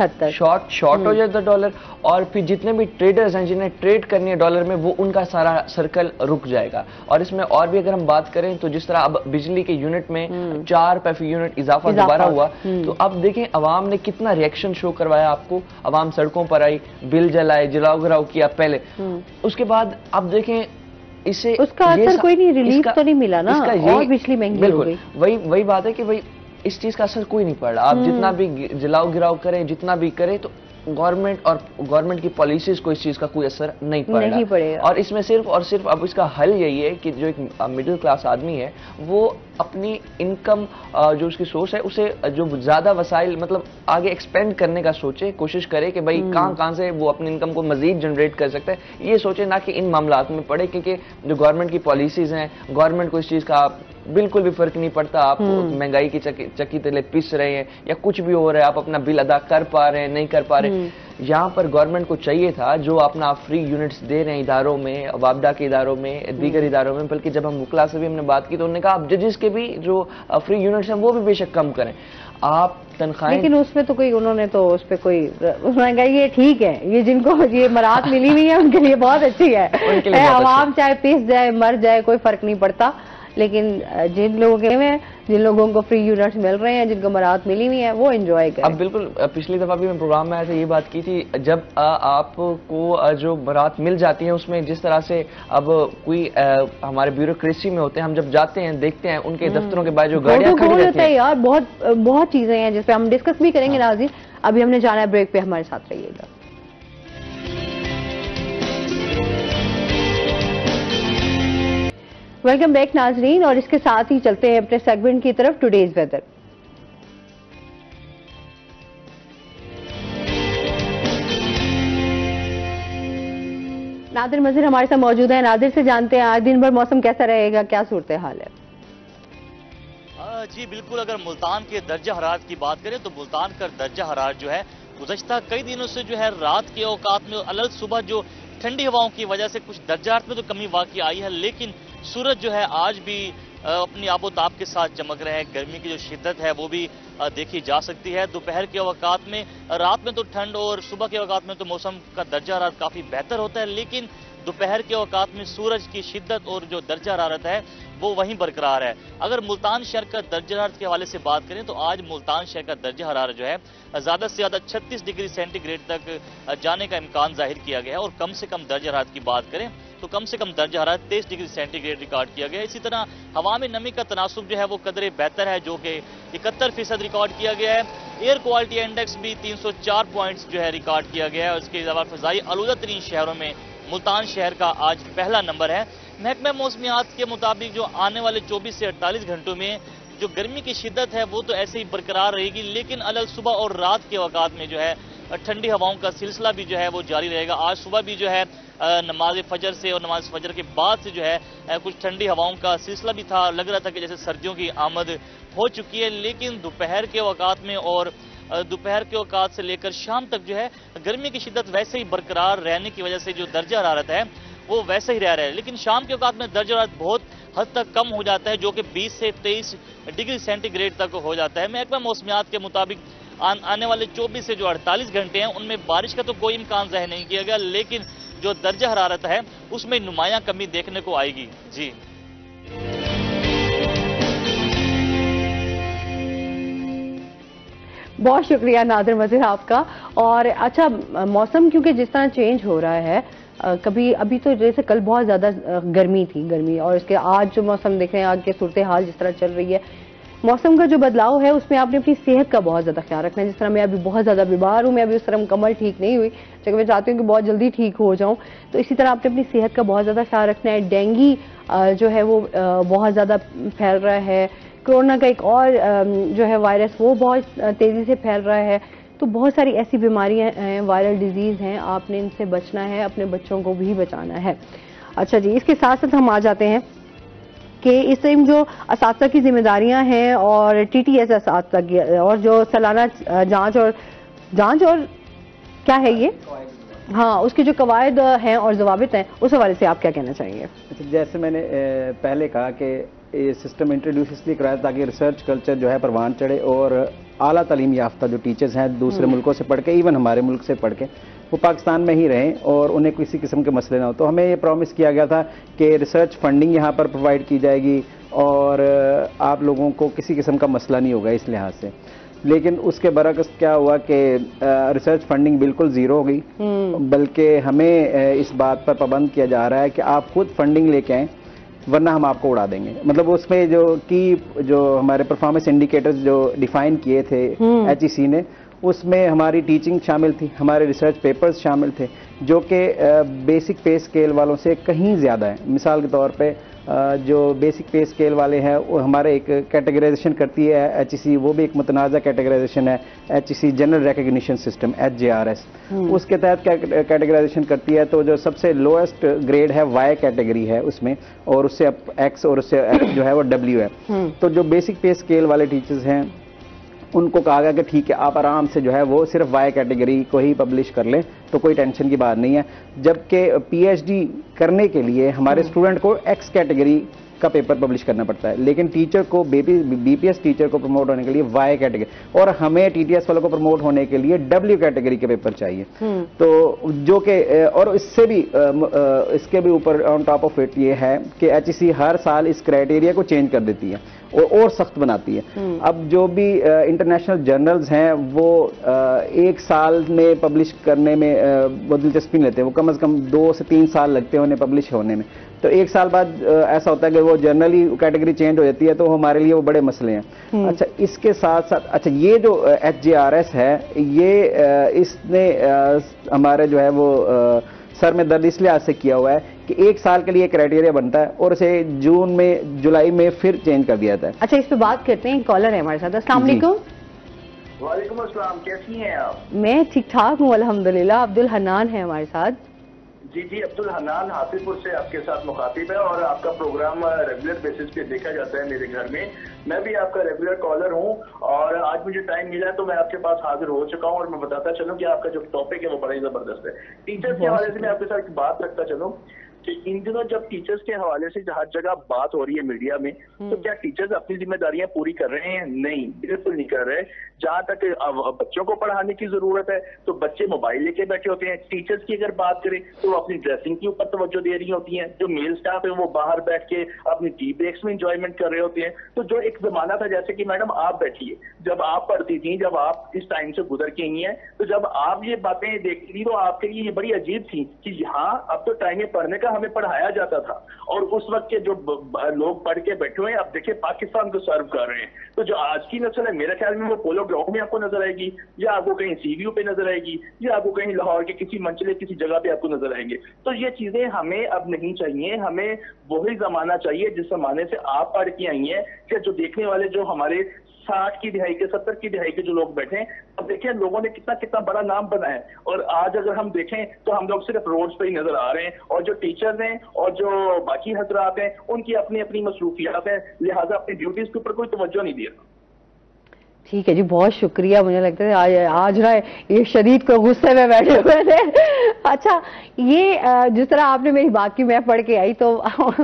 शॉर्ट हो जाता है डॉलर, और फिर जितने भी ट्रेडर्स हैं जिन्हें ट्रेड करनी है डॉलर में, वो उनका सारा सर्कल रुक जाएगा। और इसमें और भी अगर हम बात करें तो जिस तरह अब बिजली के यूनिट में 4 रुपए फी यूनिट इजाफा दोबारा हुआ, तो अब देखें अवाम ने कितना रिएक्शन शो करवाया आपको। अवाम सड़कों पर आई, बिल जलाए, जलाओ गिराओ किया पहले, उसके बाद अब देखें इसे उसका असर कोई नहीं, रिलीफ तो नहीं मिला ना, और बिजली महंगी हो गई। वही बात है कि भाई इस चीज का असर कोई नहीं पड़ रहा। आप जितना भी जलाओ गिराओ करें, जितना भी करें, तो गवर्नमेंट की पॉलिसीज को इस चीज का कोई असर नहीं पड़ेगा। और इसमें सिर्फ और सिर्फ अब इसका हल यही है कि जो एक मिडिल क्लास आदमी है वो अपनी इनकम जो उसकी सोर्स है उसे जो ज्यादा वसाइल मतलब आगे एक्सपेंड करने का सोचे, कोशिश करे कि भाई कहां से वो अपनी इनकम को मजीद जनरेट कर सकता है, ये सोचे, ना कि इन मामलात में पड़े। क्योंकि जो गवर्नमेंट की पॉलिसीज हैं, गवर्नमेंट को इस चीज का बिल्कुल भी फर्क नहीं पड़ता। आप महंगाई की चक्की तले पिस रहे हैं या कुछ भी हो रहा है, आप अपना बिल अदा कर पा रहे हैं, नहीं कर पा रहे। यहाँ पर गवर्नमेंट को चाहिए था जो अपना फ्री यूनिट्स दे रहे हैं इदारों में, वापडा के इदारों में, दीगर इदारों में, बल्कि जब हम वकला से भी हमने बात की तो उन्होंने कहा आप जजेस के भी जो फ्री यूनिट्स हैं वो भी बेशक कम करें, आप तनख्वाहें। लेकिन उसमें तो कोई उन्होंने तो उस पर कोई उन्होंने कहा ये ठीक है, ये जिनको ये मराहत मिली हुई है उनके लिए बहुत अच्छी है, आवाम चाहे पिस जाए मर जाए कोई फर्क नहीं पड़ता। लेकिन जिन लोगों को फ्री यूनिट्स मिल रहे हैं, जिनको मराहत मिली हुई है, वो एंजॉय करें। अब बिल्कुल पिछली दफा भी मैं प्रोग्राम में ऐसे ये बात की थी, जब आपको जो मराहत मिल जाती है उसमें जिस तरह से अब कोई हमारे ब्यूरोक्रेसी में होते हैं, हम जब जाते हैं देखते हैं उनके दफ्तरों के बाहर जो गाड़ियां खड़ी रहती हैं यार, बहुत चीजें हैं जिस पे हम डिस्कस भी करेंगे नाज़रीन। अभी हमने जाना है ब्रेक पे, हमारे साथ रहिएगा। वेलकम बैक नाजरीन, और इसके साथ ही चलते हैं अपने सेगमेंट की तरफ, टुडेज वेदर। नादिर मजीर हमारे साथ मौजूद है। नादिर से जानते हैं आज दिन भर मौसम कैसा रहेगा, क्या सूरत हाल है? जी बिल्कुल, अगर मुल्तान के दर्जा हरारत की बात करें तो मुल्तान का दर्जा हरारत जो है गुज़श्ता कई दिनों से जो है रात के औकात में अलग सुबह जो ठंडी हवाओं की वजह से कुछ दर्जात में तो कमी वाकई आई है, लेकिन सूरज जो है आज भी अपनी आबोताब के साथ चमक रहे हैं। गर्मी की जो शिद्दत है वो भी देखी जा सकती है। दोपहर के औकात में, रात में तो ठंड और सुबह के औकात में तो मौसम का दर्जा हरारत काफ़ी बेहतर होता है, लेकिन दोपहर के औकात में सूरज की शिद्दत और जो दर्जा हरारत है वो वहीं बरकरार है। अगर मुल्तान शहर का दर्जा हरारत के हवाले से बात करें तो आज मुल्तान शहर का दर्जा हरारत जो है ज़्यादा से ज़्यादा 36 डिग्री सेंटीग्रेड तक जाने का इम्कान जाहिर किया गया है, और कम से कम दर्जा हरारत की बात करें तो कम से कम दर्जा हरारत 23 डिग्री सेंटीग्रेड रिकॉर्ड किया गया है। इसी तरह हवा में नमी का तनासुब जो है वो कदरे बेहतर है, जो कि 71% रिकॉर्ड किया गया है। एयर क्वालिटी इंडेक्स भी 304 पॉइंट्स जो है रिकॉर्ड किया गया है। इसके अलावा फ़ज़ाई आलूदा तरीन शहरों में मुल्तान शहर का आज पहला नंबर है। महकमा मौसमियात के मुताबिक जो आने वाले 24 से 48 घंटों में जो गर्मी की शिद्दत है वो तो ऐसे ही बरकरार रहेगी, लेकिन अलग सुबह और रात के औकात में जो है ठंडी हवाओं का सिलसिला भी जो है वो जारी रहेगा। आज सुबह भी जो है नमाज फजर से और नमाज फजर के बाद से जो है कुछ ठंडी हवाओं का सिलसिला भी था, लग रहा था कि जैसे सर्दियों की आमद हो चुकी है, लेकिन दोपहर के औकात में और दोपहर के औकात से लेकर शाम तक जो है गर्मी की शिद्दत वैसे ही बरकरार रहने की वजह से जो दर्जा हरारत है वो वैसे ही रह रहा है, लेकिन शाम के औकात में दर्जा हरारत बहुत हद तक कम हो जाता है, जो कि 20 से 23 डिग्री सेंटीग्रेड तक हो जाता है। महकमा मौसमियात के मुताबिक आने वाले 24 से जो 48 घंटे हैं उनमें बारिश का तो कोई इम्कान ज़ाहिर नहीं किया गया, लेकिन जो दर्जा हरारत है उसमें नुमायां कमी देखने को आएगी। जी बहुत शुक्रिया नादिर मजीर आपका। और अच्छा, मौसम क्योंकि जिस तरह चेंज हो रहा है, कभी अभी तो जैसे कल बहुत ज़्यादा गर्मी, और इसके आज जो मौसम देख रहे हैं, आगे सूरत हाल जिस तरह चल रही है, मौसम का जो बदलाव है उसमें आपने अपनी सेहत का बहुत ज़्यादा ख्याल रखना है। जिस तरह मैं अभी बहुत ज़्यादा बीमार हूँ, मैं अभी उस तरह मुकम्मल ठीक नहीं हुई, जबकि मैं चाहती हूँ कि बहुत जल्दी ठीक हो जाऊँ, तो इसी तरह आपने अपनी सेहत का बहुत ज़्यादा ख्याल रखना है। डेंगी जो है वो बहुत ज़्यादा फैल रहा है, कोरोना का एक और जो है वायरस वो बहुत तेज़ी से फैल रहा है, तो बहुत सारी ऐसी बीमारियां हैं, वायरल डिजीज हैं, आपने इनसे बचना है, अपने बच्चों को भी बचाना है। अच्छा जी, इसके साथ साथ हम आ जाते हैं कि इस टाइम जो असातिज़ा की जिम्मेदारियां हैं और TTS असातिज़ा की और जो सालाना जांच और क्या है ये, हाँ, उसके जो कवायद हैं और ज़वाबित हैं, उस हवाले से आप क्या कहना चाहेंगे? अच्छा, जैसे मैंने पहले कहा कि ये सिस्टम इंट्रोड्यूस इसलिए कराया ताकि रिसर्च कल्चर जो है परवान चढ़े और आला तालीम याफ्ता जो टीचर्स हैं दूसरे मुल्कों से पढ़ के, इवन हमारे मुल्क से पढ़ के, वो पाकिस्तान में ही रहें और उन्हें किसी किस्म के मसले ना हो। तो हमें ये प्रॉमिस किया गया था कि रिसर्च फंडिंग यहाँ पर प्रोवाइड की जाएगी और आप लोगों को किसी किस्म का मसला नहीं होगा इस लिहाज से। लेकिन उसके बरअक्स क्या हुआ कि रिसर्च फंडिंग बिल्कुल ज़ीरो हो गई, बल्कि हमें इस बात पर पाबंद किया जा रहा है कि आप खुद फंडिंग लेके आएँ, वरना हम आपको उड़ा देंगे। मतलब उसमें जो हमारे परफॉर्मेंस इंडिकेटर्स जो डिफाइन किए थे HEC ने, उसमें हमारी टीचिंग शामिल थी, हमारे रिसर्च पेपर्स शामिल थे, जो कि बेसिक पे स्केल वालों से कहीं ज़्यादा है। मिसाल के तौर पे जो बेसिक पे स्केल वाले हैं वो हमारे एक कैटेगराइजेशन करती है HEC, वो भी एक मुतनाज़ा कैटेगराइजेशन है, HEC general recognition system HJRS, उसके तहत कैटेगराइजेशन करती है। तो जो सबसे लोएस्ट ग्रेड है Y कैटेगरी है उसमें, और उससे X और उससे X जो है वो W है। तो जो बेसिक पे स्केल वाले टीचर्स हैं उनको कहा गया कि ठीक है, आप आराम से जो है वो सिर्फ Y कैटेगरी को ही पब्लिश कर लें, तो कोई टेंशन की बात नहीं है। जबकि PhD करने के लिए हमारे स्टूडेंट को X कैटेगरी का पेपर पब्लिश करना पड़ता है, लेकिन टीचर को BPS टीचर को प्रमोट होने के लिए Y कैटेगरी, और हमें TTS वालों को प्रमोट होने के लिए W कैटेगरी के पेपर चाहिए। तो जो कि और इससे भी इसके भी ऊपर ऑन टॉप ऑफ इट ये है कि HEC हर साल इस क्राइटेरिया को चेंज कर देती है और सख्त बनाती है। अब जो भी इंटरनेशनल जर्नल्स हैं वो एक साल में पब्लिश करने में वो दिलचस्पी नहीं लेते, वो कम से कम 2 से 3 साल लगते हैं उन्हें पब्लिश होने में। तो एक साल बाद ऐसा होता है कि वो जर्नल ही कैटेगरी चेंज हो जाती है, तो हमारे लिए वो बड़े मसले हैं। अच्छा, इसके साथ साथ अच्छा ये जो HJRS है, ये इसने हमारे जो है वो सर में दर्द इसलिए आज से किया हुआ है कि एक साल के लिए क्राइटेरिया बनता है और उसे जुलाई में फिर चेंज कर दिया जाता है। अच्छा, इस पे बात करते हैं, कॉलर है हमारे साथ। अस्सलाम वालेकुम। वालेकुम अस्सलाम, कैसी हैं आप? मैं ठीक ठाक हूँ अल्हम्दुलिल्लाह। अब्दुल हन्नान है हमारे साथ। जी, अब्दुल हन्नान हाफिजपुर से आपके साथ मुखातिब है और आपका प्रोग्राम रेगुलर बेसिस पे देखा जाता है मेरे घर में। मैं भी आपका रेगुलर कॉलर हूं और आज मुझे टाइम मिला है तो मैं आपके पास हाजिर हो चुका हूं और मैं बताता चलूं कि आपका जो टॉपिक है वो बड़ा ही जबरदस्त है। टीचर्स के हवाले से मैं आपके साथ एक बात रखता चलूं कि इन दिनों जब टीचर्स के हवाले से हर जगह बात हो रही है मीडिया में, तो क्या टीचर्स अपनी जिम्मेदारियां पूरी कर रहे हैं? नहीं, बिल्कुल नहीं कर रहे। जहां तक बच्चों को पढ़ाने की जरूरत है तो बच्चे मोबाइल लेके बैठे होते हैं। टीचर्स की अगर बात करें तो वो अपनी ड्रेसिंग के ऊपर तवज्जो दे रही होती हैं। जो मेल स्टाफ है वो बाहर बैठ के अपनी टी ब्रेक्स में इंजॉयमेंट कर रहे होते हैं। तो जो एक जमाना था, जैसे कि मैडम आप बैठिए, जब आप पढ़ती थी, जब आप इस टाइम से गुजर के आई हैं, तो जब आप ये बातें देखती थी तो आपके लिए ये बड़ी अजीब थी कि हाँ, अब तो टाइम है पढ़ने का, हमें पढ़ाया जाता था। और उस वक्त के जो लोग पढ़ के बैठे हुए हैं, अब देखिए पाकिस्तान को सर्व कर रहे हैं। तो जो आज की नस्ल है, मेरे ख्याल में वो पोलो ग्राउंड में आपको नजर आएगी, या आपको कहीं CVU पे नजर आएगी, या आपको कहीं लाहौर के किसी मंचले किसी जगह पे आपको नजर आएंगे। तो ये चीजें हमें अब नहीं चाहिए। हमें वही जमाना चाहिए जिस जमाने से आप पढ़ के आई हैं, कि जो देखने वाले जो हमारे 60 की दिहाई के 70 की दिहाई के जो लोग बैठे हैं, अब देखिए लोगों ने कितना कितना बड़ा नाम बनाया है। और आज अगर हम देखें तो हम लोग सिर्फ रोड्स पे ही नजर आ रहे हैं, और जो टीचर्स हैं और जो बाकी हजरात हैं उनकी अपनी अपनी मसरूफियात हैं, लिहाजा अपनी ड्यूटीज के ऊपर कोई तवज्जो नहीं दिया। ठीक है जी, बहुत शुक्रिया। मुझे लगता है आज ना ये शदीद को गुस्से में बैठे हुए थे। अच्छा, ये जिस तरह आपने मेरी बात की, मैं पढ़ के आई तो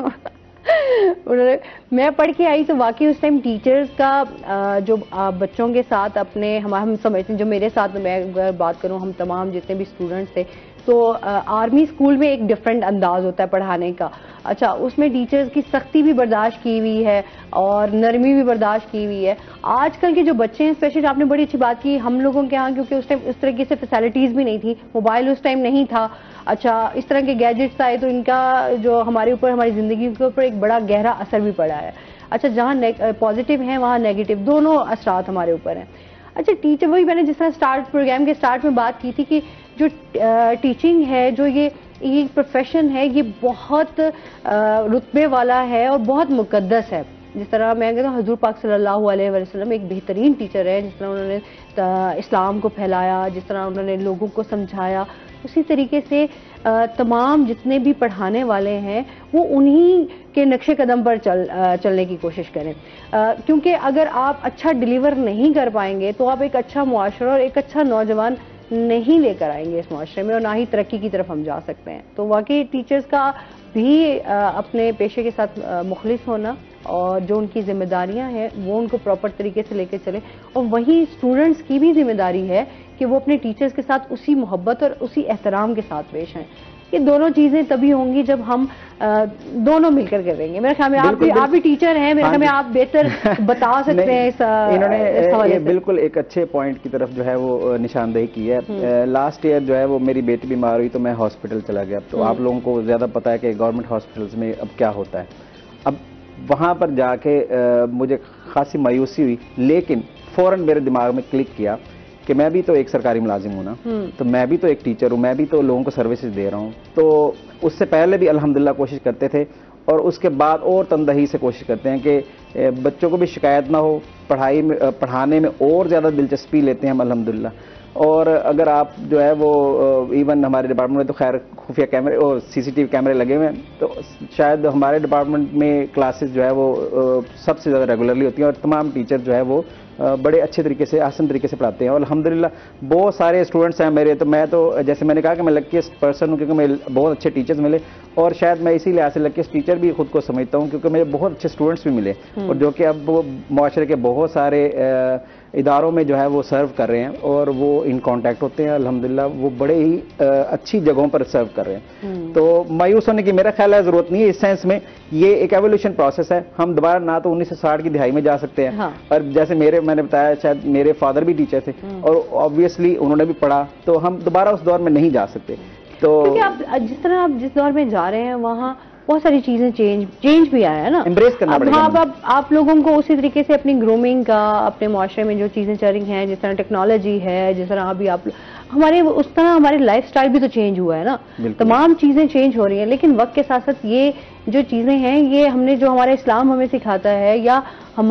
मैं पढ़ के आई तो वाकई उस टाइम टीचर्स का जो बच्चों के साथ अपने हम समझते हैं, जो मेरे साथ मैं अगर बात करूं, हम तमाम जितने भी स्टूडेंट्स थे, तो आर्मी स्कूल में एक डिफरेंट अंदाज होता है पढ़ाने का। अच्छा, उसमें टीचर्स की सख्ती भी बर्दाश्त की हुई है और नरमी भी बर्दाश्त की हुई है। आजकल के जो बच्चे हैं, स्पेशली आपने बड़ी अच्छी बात की, हम लोगों के यहाँ क्योंकि उस टाइम उस तरीके से फैसिलिटीज भी नहीं थी, मोबाइल उस टाइम नहीं था, अच्छा इस तरह के गैजेट्स आए, तो इनका जो हमारे ऊपर, हमारी जिंदगी के ऊपर एक बड़ा गहरा असर भी पड़ा है। अच्छा, जहाँ पॉजिटिव है वहाँ नेगेटिव, दोनों असरात हमारे ऊपर हैं। अच्छा, टीचर, वही मैंने जिस तरह प्रोग्राम के स्टार्ट में बात की थी कि जो टीचिंग है, जो ये प्रोफेशन है, ये बहुत रुतबे वाला है और बहुत मुकद्दस है। जिस तरह मैं कहता हूँ हजूर पाक सल्लल्लाहु अलैहि वसल्लम एक बेहतरीन टीचर है, जिस तरह उन्होंने इस्लाम को फैलाया, जिस तरह उन्होंने लोगों को समझाया, उसी तरीके से तमाम जितने भी पढ़ाने वाले हैं वो उन्हीं के नक्शे कदम पर चलने की कोशिश करें, क्योंकि अगर आप अच्छा डिलीवर नहीं कर पाएंगे तो आप एक अच्छा मुआशरा और एक अच्छा नौजवान नहीं लेकर आएंगे इस माशरे में, और ना ही तरक्की की तरफ हम जा सकते हैं। तो वाकई टीचर्स का भी अपने पेशे के साथ मुखलिस होना और जो उनकी जिम्मेदारियां हैं वो उनको प्रॉपर तरीके से लेकर चले, और वहीं स्टूडेंट्स की भी जिम्मेदारी है कि वो अपने टीचर्स के साथ उसी मोहब्बत और उसी एहतराम के साथ पेश हैं। ये दोनों चीजें तभी होंगी जब हम दोनों मिलकर करेंगे। मेरे ख्याल में आप भी टीचर हैं, मेरे ख्याल में आप बेहतर बता सकते हैं इन्होंने बिल्कुल एक अच्छे पॉइंट की तरफ जो है वो निशानदेही की है। लास्ट ईयर जो है वो मेरी बेटी बीमार हुई तो मैं हॉस्पिटल चला गया। तो आप लोगों को ज्यादा पता है कि गवर्नमेंट हॉस्पिटल्स में अब क्या होता है। अब वहां पर जाके मुझे खासी मायूसी हुई, लेकिन फौरन मेरे दिमाग में क्लिक किया कि मैं भी तो एक सरकारी मुलाजिम हूं ना, तो मैं भी तो एक टीचर हूं, मैं भी तो लोगों को सर्विसेज दे रहा हूं। तो उससे पहले भी अल्हम्दुलिल्लाह कोशिश करते थे और उसके बाद और तंदही से कोशिश करते हैं कि बच्चों को भी शिकायत ना हो, पढ़ाने में और ज़्यादा दिलचस्पी लेते हैं हम अल्हम्दुलिल्लाह। और अगर आप जो है वो इवन हमारे डिपार्टमेंट में तो खैर खुफिया कैमरे और सीसीटीवी कैमरे लगे हुए हैं, तो शायद हमारे डिपार्टमेंट में क्लासेस जो है वो सबसे ज़्यादा रेगुलरली होती हैं और तमाम टीचर जो है वो बड़े अच्छे तरीके से आसान तरीके से पढ़ाते हैं। और अल्हम्दुलिल्लाह बहुत सारे स्टूडेंट्स हैं मेरे, तो मैं तो जैसे मैंने कहा कि मैं लकीस्ट पर्सन हूँ क्योंकि मुझे बहुत अच्छे टीचर्स मिले, और शायद मैं इसी लिहाज से लकीस्ट टीचर भी खुद को समझता हूँ क्योंकि मुझे बहुत अच्छे स्टूडेंट्स भी मिले, और जो कि अब वो मुआशरे के बहुत सारे इदारों में जो है वो सर्व कर रहे हैं और वो इन कांटेक्ट होते हैं। अल्हम्दुलिल्लाह वो बड़े ही अच्छी जगहों पर सर्व कर रहे हैं। तो मायूस होने की मेरा ख्याल है जरूरत नहीं है। इस सेंस में ये एक एवोल्यूशन प्रोसेस है। हम दोबारा ना तो 1960 की दिहाई में जा सकते हैं, हाँ। और जैसे मैंने बताया शायद मेरे फादर भी टीचर थे और ऑब्वियसली उन्होंने भी पढ़ा, तो हम दोबारा उस दौर में नहीं जा सकते। तो आप जिस तरह आप जिस दौर में जा रहे हैं वहाँ बहुत सारी चीजें चेंज भी आया है ना, एम्ब्रेस करना पड़ेगा। अब आप लोगों को उसी तरीके से अपनी ग्रूमिंग का अपने मुआशरे में जो चीजें चल रही हैं, जिस तरह टेक्नोलॉजी है, जिस तरह अभी आप हमारे उस तरह हमारे लाइफस्टाइल भी तो चेंज हुआ है ना, तमाम चीजें चेंज हो रही हैं। लेकिन वक्त के साथ साथ ये जो चीजें हैं ये हमने जो हमारा इस्लाम हमें सिखाता है या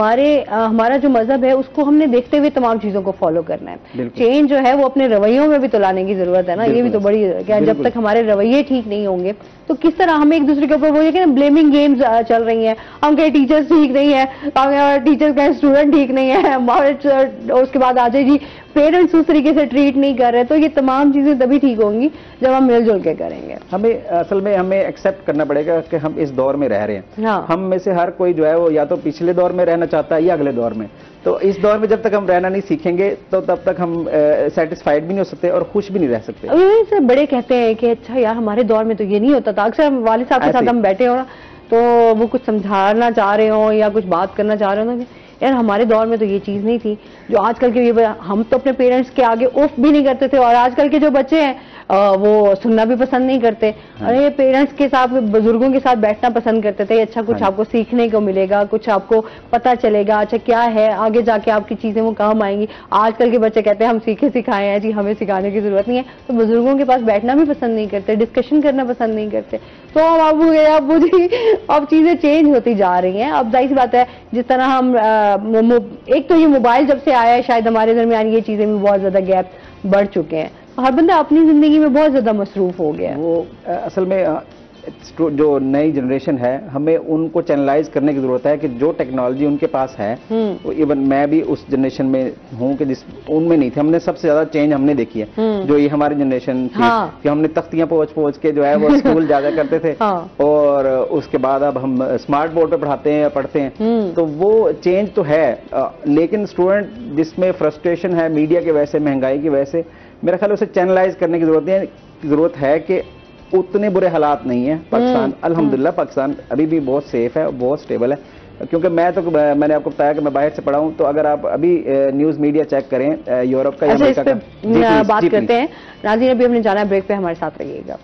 हमारा जो मजहब है उसको हमने देखते हुए तमाम चीजों को फॉलो करना है। चेंज जो है वो अपने रवैयों में भी तो लाने की जरूरत है ना, ये भी तो बड़ी क्या, जब तक हमारे रवैये ठीक नहीं होंगे तो किस तरह हम एक दूसरे के ऊपर वो ये ब्लेमिंग गेम्स चल रही हैं, हम कहे टीचर्स ठीक नहीं है, हम टीचर्स कहें स्टूडेंट ठीक नहीं है, उसके बाद आ जाए जी पेरेंट्स उस तरीके से ट्रीट नहीं कर रहे। तो ये तमाम चीजें तभी ठीक होंगी जब हम मिलजुल के करेंगे। असल में हमें एक्सेप्ट करना पड़ेगा कि हम इस दौर में रह रहे हैं। हाँ। हम में से हर कोई जो है वो या तो पिछले दौर में रहना चाहता है या अगले दौर में। तो इस दौर में जब तक हम रहना नहीं सीखेंगे तो तब तक हम सेटिस्फाइड भी नहीं हो सकते और खुश भी नहीं रह सकते। से बड़े कहते हैं कि अच्छा यार हमारे दौर में तो ये नहीं होता था। अक्सर वालिद साहब के साथ हम बैठे हो ना तो वो कुछ समझाना चाह रहे हो या कुछ बात करना चाह रहे हो ना, यार हमारे दौर में तो ये चीज नहीं थी जो आजकल के, ये हम तो अपने पेरेंट्स के आगे उफ भी नहीं करते थे और आजकल के जो बच्चे हैं वो सुनना भी पसंद नहीं करते। अरे पेरेंट्स के साथ बुजुर्गों के साथ बैठना पसंद करते थे, अच्छा कुछ आपको सीखने को मिलेगा, कुछ आपको पता चलेगा, अच्छा क्या है आगे जाके आपकी चीजें वो काम आएंगी। आजकल के बच्चे कहते हैं हम सीखे सिखाए हैं जी, हमें सिखाने की जरूरत नहीं है, तो बुजुर्गों के पास बैठना भी पसंद नहीं करते, डिस्कशन करना पसंद नहीं करते। तो अब चीजें चेंज होती जा रही हैं। अब जाहिर सी बात है जिस तरह हम एक तो ये मोबाइल जब से आया है शायद हमारे दरमियान ये चीजें भी बहुत ज्यादा गैप बढ़ चुके हैं, हर बंदा अपनी जिंदगी में बहुत ज्यादा मसरूफ हो गया है। वो असल में जो नई जनरेशन है हमें उनको चैनलाइज करने की जरूरत है कि जो टेक्नोलॉजी उनके पास है, तो इवन मैं भी उस जनरेशन में हूँ कि जिस उनमें नहीं थे। हमने सबसे ज्यादा चेंज हमने देखी है, जो ये हमारी जनरेशन थी कि हमने तख्तियां पोंछ के जो है वो स्कूल जाया करते थे और उसके बाद अब हम स्मार्ट बोर्ड पे पढ़ाते हैं या पढ़ते हैं। तो वो चेंज तो है, लेकिन स्टूडेंट जिसमें फ्रस्ट्रेशन है मीडिया की वजह से, महंगाई की वजह से, मेरा ख्याल उसे चैनलाइज करने की जरूरत है कि उतने बुरे हालात नहीं है पाकिस्तान। अल्हम्दुलिल्लाह पाकिस्तान अभी भी बहुत सेफ है, बहुत स्टेबल है। क्योंकि मैंने आपको बताया कि मैं बाहर से पढ़ा हूं, तो अगर आप अभी न्यूज मीडिया चेक करें यूरोप का या अमेरिका का, बात करते हैं। नाज़रीन अभी हमने जाना है ब्रेक पे, हमारे साथ रहिएगा।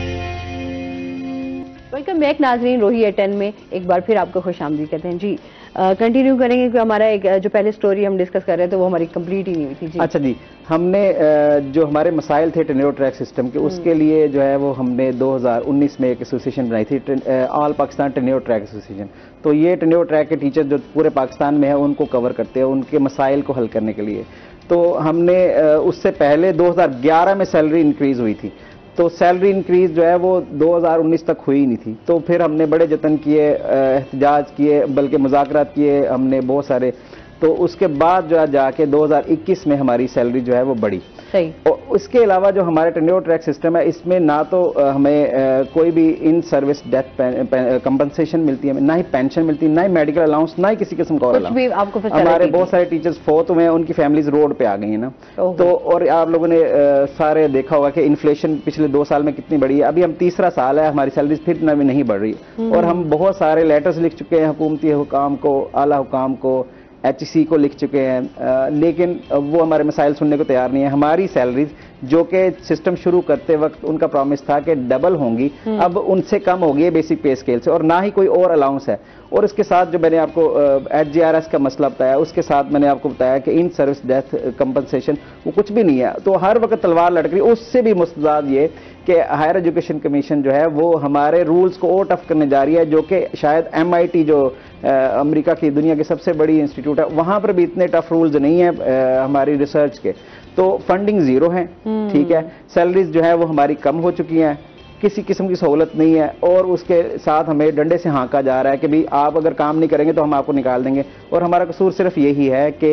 वेलकम बैक नाजरीन, रोही A10 में एक बार फिर आपको खुशामदीद कहते हैं जी। कंटिन्यू करेंगे क्योंकि हमारा एक जो पहले स्टोरी हम डिस्कस कर रहे थे वो हमारी कंप्लीट ही नहीं हुई थी जी। अच्छा जी, हमने जो हमारे मसाइल थे टेन्योर ट्रैक सिस्टम के, उसके लिए जो है वो हमने 2019 में एक एसोसिएशन बनाई थी, all Pakistan tenure track association. तो ये टेन्योर ट्रैक के टीचर जो पूरे पाकिस्तान में है उनको कवर करते हैं, उनके मसाइल को हल करने के लिए। तो हमने उससे पहले 2011 में सैलरी इंक्रीज हुई थी, तो सैलरी इंक्रीज जो है वो 2019 तक हुई नहीं थी। तो फिर हमने बड़े जतन किए, एहतजाज किए, बल्कि मुज़ाकरात किए हमने बहुत सारे। तो उसके बाद जो है जाके 2021 में हमारी सैलरी जो है वो बढ़ी। सही। और उसके अलावा जो हमारे टेन्योर ट्रैक सिस्टम है, इसमें ना तो हमें कोई भी इन सर्विस डेथ कंपनसेशन मिलती है, ना ही पेंशन मिलती है, ना ही मेडिकल अलाउंस, ना ही किसी किस्म का और अलाउंस। हमारे बहुत सारे टीचर्स फौत हुए हैं, उनकी फैमिलीज रोड पे आ गई है ना। तो और आप लोगों ने सारे देखा होगा कि इन्फ्लेशन पिछले 2 साल में कितनी बढ़ी है। अभी हम तीसरा साल है, हमारी सैलरीज फिर नहीं बढ़ रही। और हम बहुत सारे लेटर्स लिख चुके हैं हुकूमती हुकाम को, आला हुकाम को, HEC को लिख चुके हैं, लेकिन वो हमारे मसाइल सुनने को तैयार नहीं है। हमारी सैलरीज जो कि सिस्टम शुरू करते वक्त उनका प्रॉमिस था कि डबल होंगी, अब उनसे कम हो गई है बेसिक पे स्केल से, और ना ही कोई और अलाउंस है। और इसके साथ जो मैंने आपको HGRS का मसला बताया, उसके साथ मैंने आपको बताया कि इन सर्विस डेथ कंपनसेशन वो कुछ भी नहीं है। तो हर वक्त तलवार लटक रही। उससे भी मुस्तदाद ये कि हायर एजुकेशन कमीशन जो है वो हमारे रूल्स को और टफ करने जा रही है, जो कि शायद MIT जो अमेरिका की दुनिया की सबसे बड़ी इंस्टीट्यूट है, वहां पर भी इतने टफ रूल्स नहीं है हमारी रिसर्च के। तो फंडिंग जीरो है, ठीक है, सैलरीज जो है वो हमारी कम हो चुकी हैं, किसी किस्म की सहूलत नहीं है। और उसके साथ हमें डंडे से हाँका जा रहा है कि भाई आप अगर काम नहीं करेंगे तो हम आपको निकाल देंगे। और हमारा कसूर सिर्फ यही है कि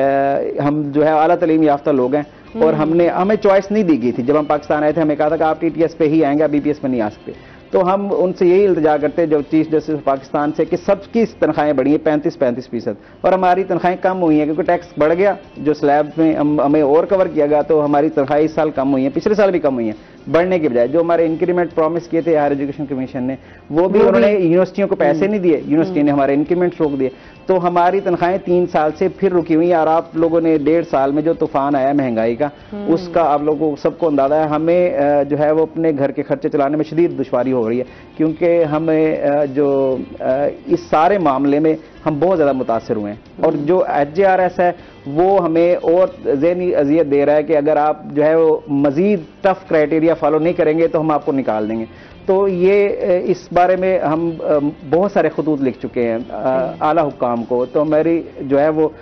हम जो है आला तलीम याफ्ता लोग हैं, और हमें चॉइस नहीं दी गई थी। जब हम पाकिस्तान आए थे हमें कहा था कि आप TTS पे ही आएंगे, आप BPS पे नहीं आ सकते। तो हम उनसे यही इल्तिजा करते जो चीफ जस्टिस पाकिस्तान से कि सबकी तनख्वाहें बढ़ी हैं 35% और हमारी तनख्वाहें कम हुई हैं, क्योंकि टैक्स बढ़ गया जो स्लैब में हमें और कवर किया गया, तो हमारी तनख्वाहें इस साल कम हुई हैं, पिछले साल भी कम हुई हैं, बढ़ने के बजाय। जो हमारे इंक्रीमेंट प्रॉमिस किए थे हायर एजुकेशन कमीशन ने, वो भी उन्होंने यूनिवर्सिटियों को पैसे नहीं दिए, यूनिवर्सिटी ने हमारे इंक्रीमेंट रोक दिए। तो हमारी तनख्वाहें 3 साल से फिर रुकी हुई हैं। और आप लोगों ने 1.5 साल में जो तूफान आया महंगाई का, उसका आप लोगों को सबको अंदाजा है। हमें जो है वो अपने घर के खर्चे चलाने में शदीद दुश्वारी हो रही है, क्योंकि हमें जो इस सारे मामले में हम बहुत ज़्यादा मुतासर हुए हैं। और जो HGRS है वो हमें और ज़हनी अजियत दे रहा है कि अगर आप जो है वो मज़ीद टफ क्राइटेरिया फॉलो नहीं करेंगे तो हम आपको निकाल देंगे। तो ये इस बारे में हम बहुत सारे खतूत लिख चुके हैं आला हुक्काम को। तो हमारी जो है वो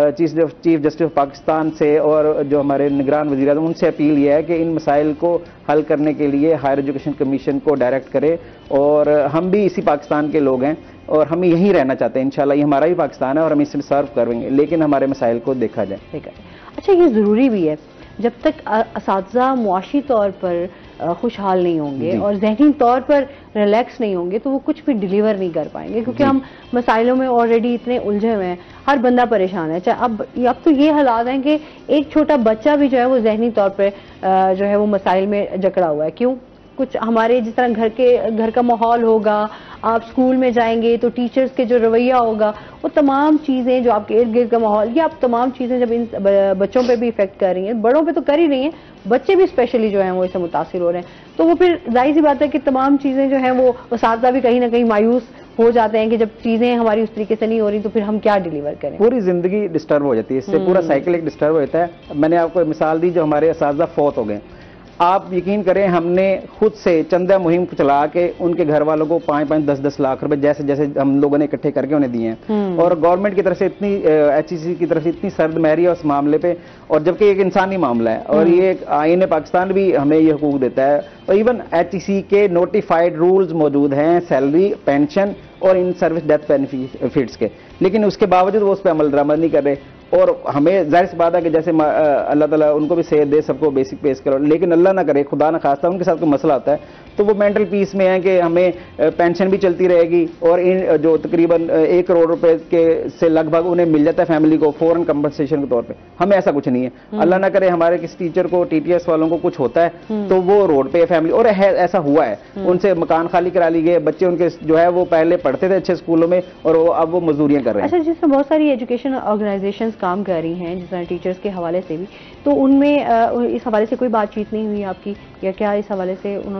चीफ जस्टिस पाकिस्तान से और जो हमारे निगरान वज़ीर आज़म, उनसे अपील ये है कि इन मसाइल को हल करने के लिए हायर एजुकेशन कमीशन को डायरेक्ट करे। और हम भी इसी पाकिस्तान के लोग हैं और हम यहीं रहना चाहते हैं। इंशाल्लाह ये हमारा ही पाकिस्तान है और हम इसे सर्व करेंगे, लेकिन हमारे मसाइल को देखा जाए। अच्छा, ये ज़रूरी भी है, जब तक असातिज़ा मुआशी तौर पर खुशहाल नहीं होंगे और जहनी तौर पर रिलैक्स नहीं होंगे तो वो कुछ भी डिलीवर नहीं कर पाएंगे, क्योंकि हम मसाइलों में ऑलरेडी इतने उलझे हुए हैं, हर बंदा परेशान है। चाहे अब तो ये हालात हैं कि एक छोटा बच्चा भी जो है वो जहनी तौर पर जो है वो मसाइल में जकड़ा हुआ है। क्यों? कुछ हमारे जिस तरह घर का माहौल होगा, आप स्कूल में जाएंगे तो टीचर्स के जो रवैया होगा, वो तमाम चीज़ें जो आपके इर्द गिर्द का माहौल, ये आप तमाम चीज़ें जब इन बच्चों पे भी इफेक्ट कर रही हैं, बड़ों पे तो कर ही रही हैं, बच्चे भी स्पेशली जो हैं वो इससे मुतासिर हो रहे हैं। तो वो फिर जाहिर सी बात है कि तमाम चीज़ें जो हैं वो उस्ताद भी कहीं ना कहीं मायूस हो जाते हैं कि जब चीज़ें हमारी उस तरीके से नहीं हो रही तो फिर हम क्या डिलीवर करें। पूरी जिंदगी डिस्टर्ब हो जाती है इससे, पूरा साइकिल एक डिस्टर्ब हो जाता है। मैंने आपको मिसाल दी, जो हमारे असातिज़ा फौत हो गए, आप यकीन करें हमने खुद से चंदा मुहिम चला के उनके घर वालों को 5-5, 10-10 लाख रुपए जैसे जैसे हम लोगों ने इकट्ठे करके उन्हें दिए हैं। और गवर्नमेंट की तरफ से इतनी HEC की तरफ से इतनी सर्द महरी है उस मामले पे, और जबकि एक इंसानी मामला है और ये आईन पाकिस्तान भी हमें ये हुकूक देता है। और इवन HEC के नोटिफाइड रूल्स मौजूद हैं सैलरी, पेंशन और इन सर्विस डेथ बेनिफिट्स के, लेकिन उसके बावजूद वो उस पर अमल दरामद नहीं कर रहे। और हमें जाहिर सी बात है कि जैसे अल्लाह ताला उनको भी सेहत दे, सबको बेसिक पेश करो, लेकिन अल्लाह ना करे, खुदा ना खास्ता उनके साथ कोई मसला आता है तो वो मेंटल पीस में है कि हमें पेंशन भी चलती रहेगी और इन जो तकरीबन 1 करोड़ रुपए के से लगभग उन्हें मिल जाता है फैमिली को फौरन कंपनसेशन के तौर पे। हमें ऐसा कुछ नहीं है। अल्लाह ना करे हमारे किसी टीचर को, TTS वालों को कुछ होता है तो वो रोड पे फैमिली, और ऐसा हुआ है, उनसे मकान खाली करा ली गए, बच्चे उनके जो है वो पहले पढ़ते थे अच्छे स्कूलों में और अब वो मजदूरियां कर रहे हैं। अच्छा, जिसमें बहुत सारी एजुकेशन ऑर्गेनाइजेशन काम कर रही हैं, जिस तरह टीचर्स के हवाले से भी, तो उनमें इस हवाले से कोई बातचीत नहीं हुई आपकी, या क्या इस हवाले से उन्होंने कुछ आपको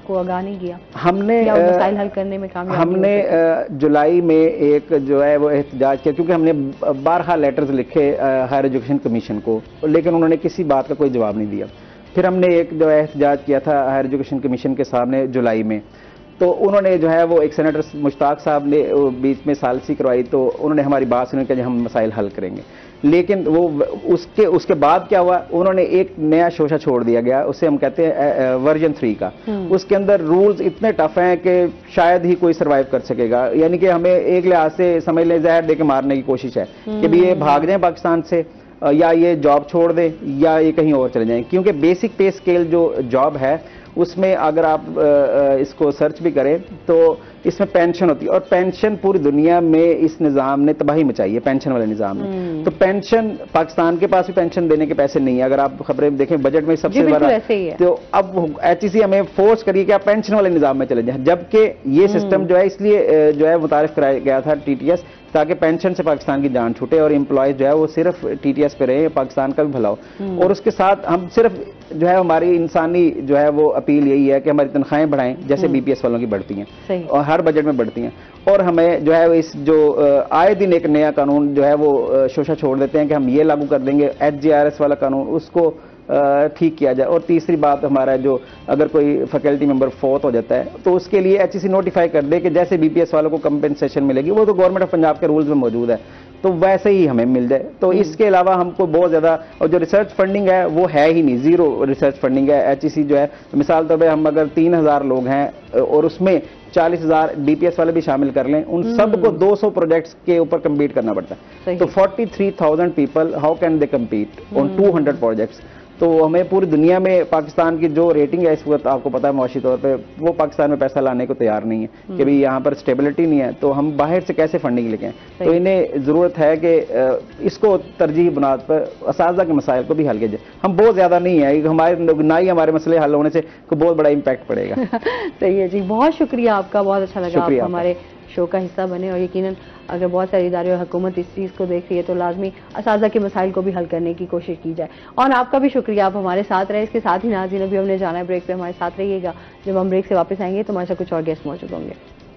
आपको आगाह नहीं किया? हमने या मसाइल हल करने में कामयाब? हमने जुलाई में एक जो है वो एहतजाज किया, क्योंकि हमने 12 लेटर्स लिखे हायर एजुकेशन कमीशन को, लेकिन उन्होंने किसी बात का कोई जवाब नहीं दिया। फिर हमने एक जो है एहतजाज किया था हायर एजुकेशन कमीशन के सामने जुलाई में, तो उन्होंने जो है वो एक सेनेटर मुश्ताक साहब ने बीच में सालसी करवाई, तो उन्होंने हमारी बात सुनी कि हम मसाइल हल करेंगे। लेकिन वो उसके बाद क्या हुआ, उन्होंने एक नया शोशा छोड़ दिया गया, उसे हम कहते हैं वर्जन 3 का। उसके अंदर रूल्स इतने टफ हैं कि शायद ही कोई सरवाइव कर सकेगा। यानी कि हमें एक लिहाज से समझ लें जहर दे के मारने की कोशिश है कि भी ये भाग जाएं पाकिस्तान से, या ये जॉब छोड़ दे, या ये कहीं और चले जाएं। क्योंकि बेसिक पे स्केल जो जॉब है उसमें अगर आप इसको सर्च भी करें तो इसमें पेंशन होती है, और पेंशन पूरी दुनिया में इस निज़ाम ने तबाही मचाई है, पेंशन वाले निज़ाम ने। तो पेंशन, पाकिस्तान के पास भी पेंशन देने के पैसे नहीं है। अगर आप खबरें देखें बजट में सबसे बड़ा, तो अब HEC हमें फोर्स करिए कि आप पेंशन वाले निज़ाम में चले जाएं, जबकि ये सिस्टम जो है इसलिए जो है मुतारिफ कराया गया था TTS, ताकि पेंशन से पाकिस्तान की जान छूटे और एम्प्लॉयज जो है वो सिर्फ TTS पे रहे, पाकिस्तान का भी भला हो। और उसके साथ हम सिर्फ जो है हमारी इंसानी जो है वो अपील यही है कि हमारी तनख्वाहें बढ़ाएं, जैसे BPS वालों की बढ़ती हैं और हर बजट में बढ़ती हैं। और हमें जो है इस जो आए दिन एक नया कानून जो है वो शोशा छोड़ देते हैं कि हम ये लागू कर देंगे, HGRS वाला कानून, उसको ठीक किया जाए। और तीसरी बात हमारा जो अगर कोई फैकल्टी मेंबर फोत हो जाता है तो उसके लिए HEC नोटिफाई कर दे कि जैसे BPS वालों को कंपेंसेशन मिलेगी, वो तो गवर्नमेंट ऑफ पंजाब के रूल्स में मौजूद है, तो वैसे ही हमें मिल जाए। तो इसके अलावा हमको बहुत ज्यादा, और जो रिसर्च फंडिंग है वो है ही नहीं, जीरो रिसर्च फंडिंग है। HEC जो है मिसाल तौर पर हम अगर 3000 लोग हैं और उसमें 40,000 BPS वाले भी शामिल कर लें, उन सबको 200 प्रोजेक्ट्स के ऊपर कम्पीट करना पड़ता है। तो 43,000 people, how can they compete on 200 projects? तो हमें पूरी दुनिया में पाकिस्तान की जो रेटिंग है इस वक्त आपको पता है मुआशी तौर पे, वो पाकिस्तान में पैसा लाने को तैयार नहीं है कि भाई यहाँ पर स्टेबिलिटी नहीं है, तो हम बाहर से कैसे फंडिंग लेके? तो इन्हें जरूरत है कि इसको तरजीह बुनियाद पर असातिज़ा के मसाइल को भी हल किया जाए। हम बहुत ज्यादा नहीं है, हमारे ना ही हमारे मसले हल होने से कोई बहुत बड़ा इम्पैक्ट पड़ेगा। सही है जी, बहुत शुक्रिया आपका, बहुत अच्छा लगा आप हमारे शो का हिस्सा बने। और यकीनन अगर बहुत सारे इदारे और हुकूमत इस चीज़ को देख रही है तो लाजमी असातिज़ा के मसाइल को भी हल करने की कोशिश की जाए। और आपका भी शुक्रिया, आप हमारे साथ रहे। इसके साथ ही नाज़रीन अभी हमने जाना है ब्रेक पे, हमारे साथ रहिएगा। जब हम ब्रेक से वापस आएंगे तो हमारे साथ कुछ और गेस्ट मौजूद होंगे।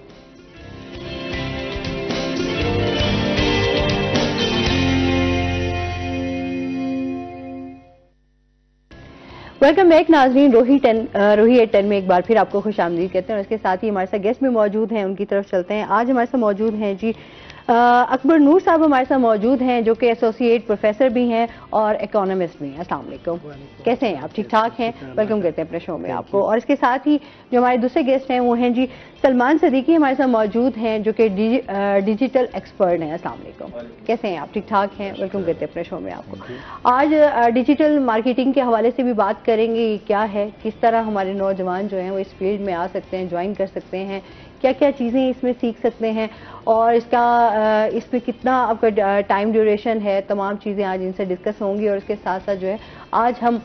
वेलकम बैक नाजरीन, रोही एट 10 में एक बार फिर आपको खुश आमदीद कहते हैं। और इसके साथ ही हमारे साथ गेस्ट भी मौजूद हैं, उनकी तरफ चलते हैं। आज हमारे साथ मौजूद हैं जी अकबर नूर साहब हमारे साथ मौजूद हैं, जो कि एसोसिएट प्रोफेसर भी हैं और इकोनॉमिस्ट भी हैं। अस्सलाम वालेकुम, कैसे हैं आप? ठीक ठाक हैं? वेलकम करते हैं अपने शो में आपको। और इसके साथ ही जो हमारे दूसरे गेस्ट हैं वो हैं जी सलमान सदीकी हमारे साथ मौजूद हैं, जो कि डिजिटल एक्सपर्ट हैं। अस्सलाम वालेकुम, कैसे हैं आप? ठीक ठाक हैं? वेलकम करते हैं अपने शो में आपको। आज डिजिटल मार्केटिंग के हवाले से भी बात करेंगे, क्या है, किस तरह हमारे नौजवान जो हैं वो इस फील्ड में आ सकते हैं, ज्वाइन कर सकते हैं, क्या क्या चीज़ें इसमें सीख सकते हैं, और इसमें कितना आपका टाइम ड्यूरेशन है। तमाम चीज़ें आज इनसे डिस्कस होंगी। और इसके साथ साथ जो है आज हम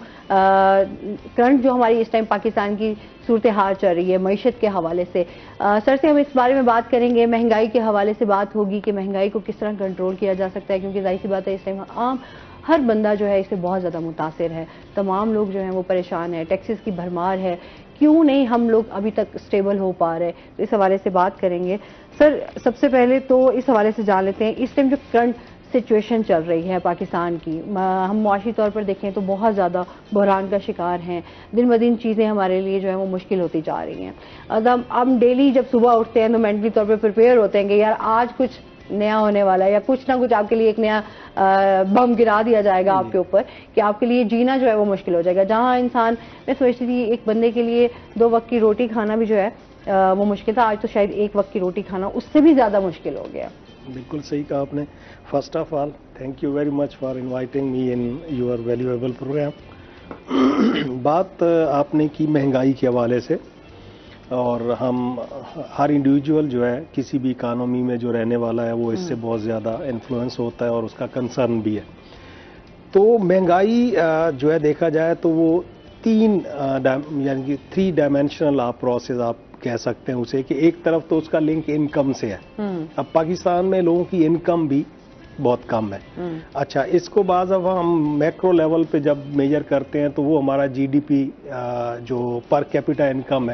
करंट जो हमारी इस टाइम पाकिस्तान की सूरत हाल चल रही है मईशत के हवाले से, सर से हम इस बारे में बात करेंगे। महंगाई के हवाले से बात होगी कि महंगाई को किस तरह कंट्रोल किया जा सकता है, क्योंकि जाहिर सी बात है इस टाइम आम हर बंदा जो है इससे बहुत ज़्यादा मुतासिर है। तमाम लोग जो हैं वो परेशान है, टैक्सेस की भरमार है, क्यों नहीं हम लोग अभी तक स्टेबल हो पा रहे। तो इस हवाले से बात करेंगे। सर सबसे पहले तो इस हवाले से जान लेते हैं, इस टाइम जो करंट सिचुएशन चल रही है पाकिस्तान की, हम मुआशी तौर पर देखें तो बहुत ज़्यादा बहरान का शिकार हैं। दिन ब दिन चीज़ें हमारे लिए जो है वो मुश्किल होती जा रही हैं। हम डेली जब सुबह उठते हैं तो मेंटली तौर पर प्रिपेयर होते हैं कि यार आज कुछ नया होने वाला है, या कुछ ना कुछ आपके लिए एक नया बम गिरा दिया जाएगा आपके ऊपर, कि आपके लिए जीना जो है वो मुश्किल हो जाएगा। जहां इंसान, मैं सोचती थी एक बंदे के लिए 2 वक्त की रोटी खाना भी जो है वो मुश्किल था, आज तो शायद 1 वक्त की रोटी खाना उससे भी ज्यादा मुश्किल हो गया। बिल्कुल सही कहा आपने। First of all thank you very much for inviting me in your valuable programme. बात आपने की महंगाई के हवाले से, और हम हर इंडिविजुअल जो है किसी भी इकानमी में जो रहने वाला है वो इससे बहुत ज़्यादा इन्फ्लुएंस होता है और उसका कंसर्न भी है। तो महंगाई जो है देखा जाए तो वो 3 यानी कि 3 डायमेंशनल आप प्रोसेस आप कह सकते हैं उसे, कि एक तरफ तो उसका लिंक इनकम से है। अब पाकिस्तान में लोगों की इनकम भी बहुत कम है। अच्छा, इसको बाद अब हम मैक्रो लेवल पे जब मेजर करते हैं तो वो हमारा GDP जो पर कैपिटा इनकम है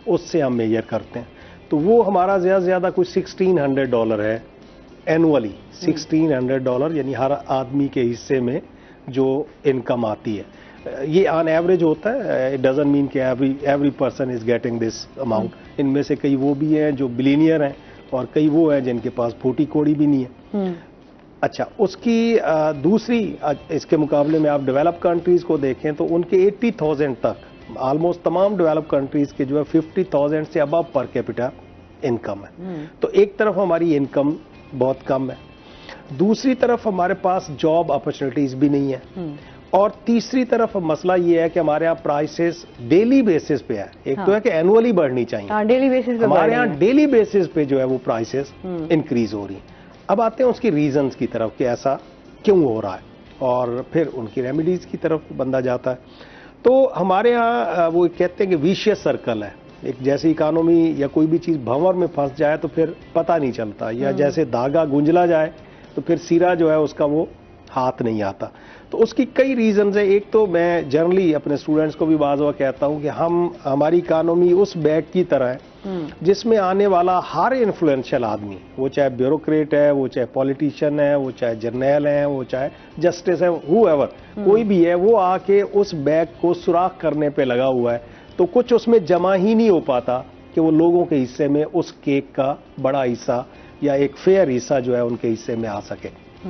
उससे हम मेजर करते हैं। तो वो हमारा ज़्यादा से ज़्यादा कुछ $1600 है एनुअली, $1600 यानी हर आदमी के हिस्से में जो इनकम आती है। ये ऑन एवरेज होता है, इट डजंट मीन कि every person is getting this amount. इनमें से कई वो भी हैं जो बिलियनियर हैं और कई वो हैं जिनके पास फूटी कोड़ी भी नहीं है। अच्छा, उसकी दूसरी इसके मुकाबले में आप डेवलप कंट्रीज को देखें तो उनके 80,000 तक, ऑलमोस्ट तमाम डेवलप कंट्रीज के जो है 50,000 से अबव पर कैपिटा इनकम है। तो एक तरफ हमारी इनकम बहुत कम है, दूसरी तरफ हमारे पास जॉब अपॉर्चुनिटीज भी नहीं है, और तीसरी तरफ मसला ये है कि हमारे यहाँ प्राइसेस डेली बेसिस पे है। एक तो है कि एनुअली बढ़नी चाहिए, डेली बेसिस पे हमारे यहाँ डेली बेसिस पे जो है वो प्राइसेस इंक्रीज हो रही हैं। अब आते हैं उसकी रीजंस की तरफ कि ऐसा क्यों हो रहा है, और फिर उनकी रेमेडीज की तरफ बंदा जाता है। तो हमारे यहाँ वो कहते हैं कि विशियस सर्कल है, एक जैसी इकोनॉमी या कोई भी चीज भंवर में फंस जाए तो फिर पता नहीं चलता, या जैसे धागा गुंजला जाए तो फिर सिरा जो है उसका वो हाथ नहीं आता। तो उसकी कई रीजंस है। एक तो मैं जनरली अपने स्टूडेंट्स को भी बाज़ वक़्त कहता हूं कि हमारी इकोनॉमी उस बैग की तरह है जिसमें आने वाला हर इन्फ्लुएंशियल आदमी, वो चाहे ब्यूरोक्रेट है, वो चाहे पॉलिटिशियन है, वो चाहे जर्नल है, वो चाहे जस्टिस है, हूएवर कोई भी है, वो आके उस बैग को सुराख करने पे लगा हुआ है। तो कुछ उसमें जमा ही नहीं हो पाता कि वो लोगों के हिस्से में उस केक का बड़ा हिस्सा या एक फेयर हिस्सा जो है उनके हिस्से में आ सके।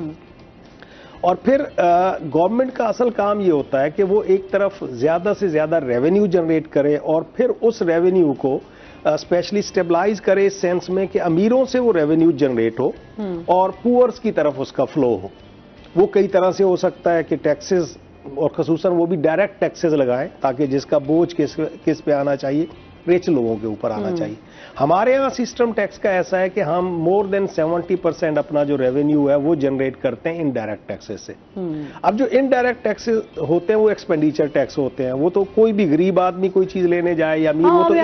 और फिर गवर्नमेंट का असल काम ये होता है कि वो एक तरफ ज्यादा से ज्यादा रेवेन्यू जनरेट करे और फिर उस रेवेन्यू को स्पेशली स्टेबलाइज करे इस सेंस में कि अमीरों से वो रेवेन्यू जनरेट हो और पुअर्स की तरफ उसका फ्लो हो। वो कई तरह से हो सकता है कि टैक्सेस, और खसूसन वो भी डायरेक्ट टैक्सेस लगाएं ताकि जिसका बोझ किस पे आना चाहिए, रिच लोगों के ऊपर आना चाहिए। हमारे यहाँ सिस्टम टैक्स का ऐसा है कि हम मोर देन 70% अपना जो रेवेन्यू है वो जनरेट करते हैं इनडायरेक्ट टैक्सेस से। अब जो इनडायरेक्ट टैक्सेस होते हैं वो एक्सपेंडिचर टैक्स होते हैं, वो तो कोई भी गरीब आदमी कोई चीज लेने जाए या अमीर, वो तो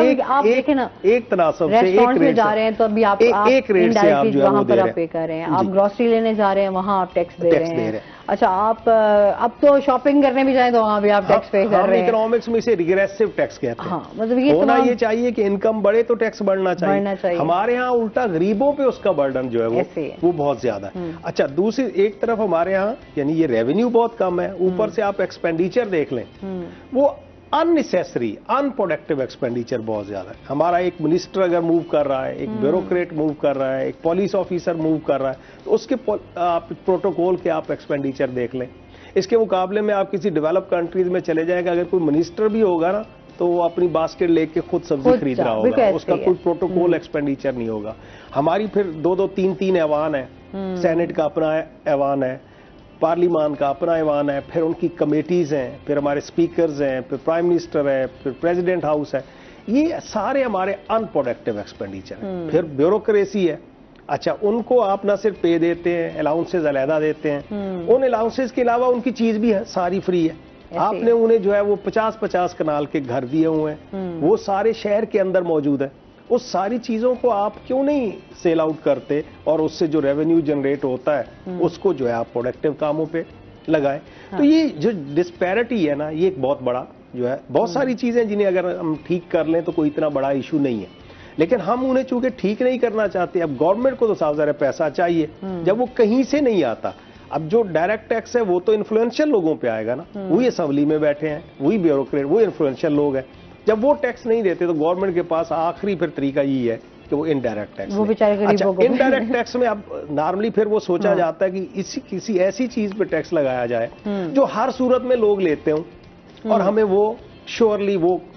एक तनासब से एक रेट जा रहे हैं तो अभी आप एक रेट से आप जो है वो दे रहे हैं। आप ग्रोसरी लेने जा रहे हैं वहाँ आप टैक्स दे रहे हैं। अच्छा, आप अब तो शॉपिंग करने भी जाए तो वहाँ भी आप टैक्स पे कर रहे हैं। इकोनॉमिक्स में इसे रिग्रेसिव टैक्स कहते हैं। मतलब होना ये चाहिए कि इनकम बढ़े तो टैक्स बढ़ना चाहिए। हमारे यहाँ उल्टा गरीबों पे उसका बर्डन जो है वो बहुत ज्यादा है। अच्छा, दूसरी एक तरफ हमारे यहाँ यानी ये रेवेन्यू बहुत कम है, ऊपर से आप एक्सपेंडिचर देख लें वो अननेसेसरी अनप्रोडक्टिव एक्सपेंडिचर बहुत ज्यादा है। हमारा एक मिनिस्टर अगर मूव कर रहा है, एक ब्यूरोक्रेट मूव कर रहा है, एक पुलिस ऑफिसर मूव कर रहा है, तो उसके आप प्रोटोकॉल के आप एक्सपेंडिचर देख लें। इसके मुकाबले में आप किसी डेवलप कंट्रीज में चले जाएंगे, अगर कोई मिनिस्टर भी होगा ना तो वो अपनी बास्केट लेके खुद सब्जी खरीद रहा होगा, उसका कोई प्रोटोकॉल एक्सपेंडिचर नहीं होगा। हमारी फिर 2-2, 3-3 ऐवान है, सेनेट का अपना ऐवान है, पार्लिमान का अपना ऐवान है, फिर उनकी कमेटीज हैं, फिर हमारे स्पीकर्स हैं, फिर प्राइम मिनिस्टर है, फिर प्रेसिडेंट हाउस है। ये सारे हमारे अनप्रोडक्टिव एक्सपेंडिचर है। फिर ब्यूरोक्रेसी है। अच्छा, उनको आप ना सिर्फ पे देते हैं, अलाउंसेज अलहदा देते हैं, उन अलाउंसेज के अलावा उनकी चीज भी है सारी फ्री है। आपने उन्हें जो है वो 50-50 कनाल के घर दिए हुए हैं, वो सारे शहर के अंदर मौजूद है। उस सारी चीजों को आप क्यों नहीं सेल आउट करते और उससे जो रेवेन्यू जनरेट होता है उसको जो है आप प्रोडक्टिव कामों पे लगाएं। तो ये जो डिस्पैरिटी है ना, ये एक बहुत बड़ा जो है, बहुत सारी चीजें जिन्हें अगर हम ठीक कर लें तो कोई इतना बड़ा इशू नहीं है, लेकिन हम उन्हें चूंकि ठीक नहीं करना चाहते। अब गवर्नमेंट को तो साफ ज़ाहिर पैसा चाहिए, जब वो कहीं से नहीं आता। अब जो डायरेक्ट टैक्स है वो तो इन्फ्लुएंशियल लोगों पे आएगा ना, वही असेंबली में बैठे हैं, वही ब्यूरोक्रेट, वो इन्फ्लुएंशियल लोग हैं। जब वो टैक्स नहीं देते तो गवर्नमेंट के पास आखिरी फिर तरीका यही है कि वो इनडायरेक्ट टैक्स, वो बेचारे गरीबों को इनडायरेक्ट टैक्स में अब नॉर्मली फिर वो सोचा जाता है कि किसी ऐसी चीज पे टैक्स लगाया जाए जो हर सूरत में लोग लेते हों और हमें वो श्योरली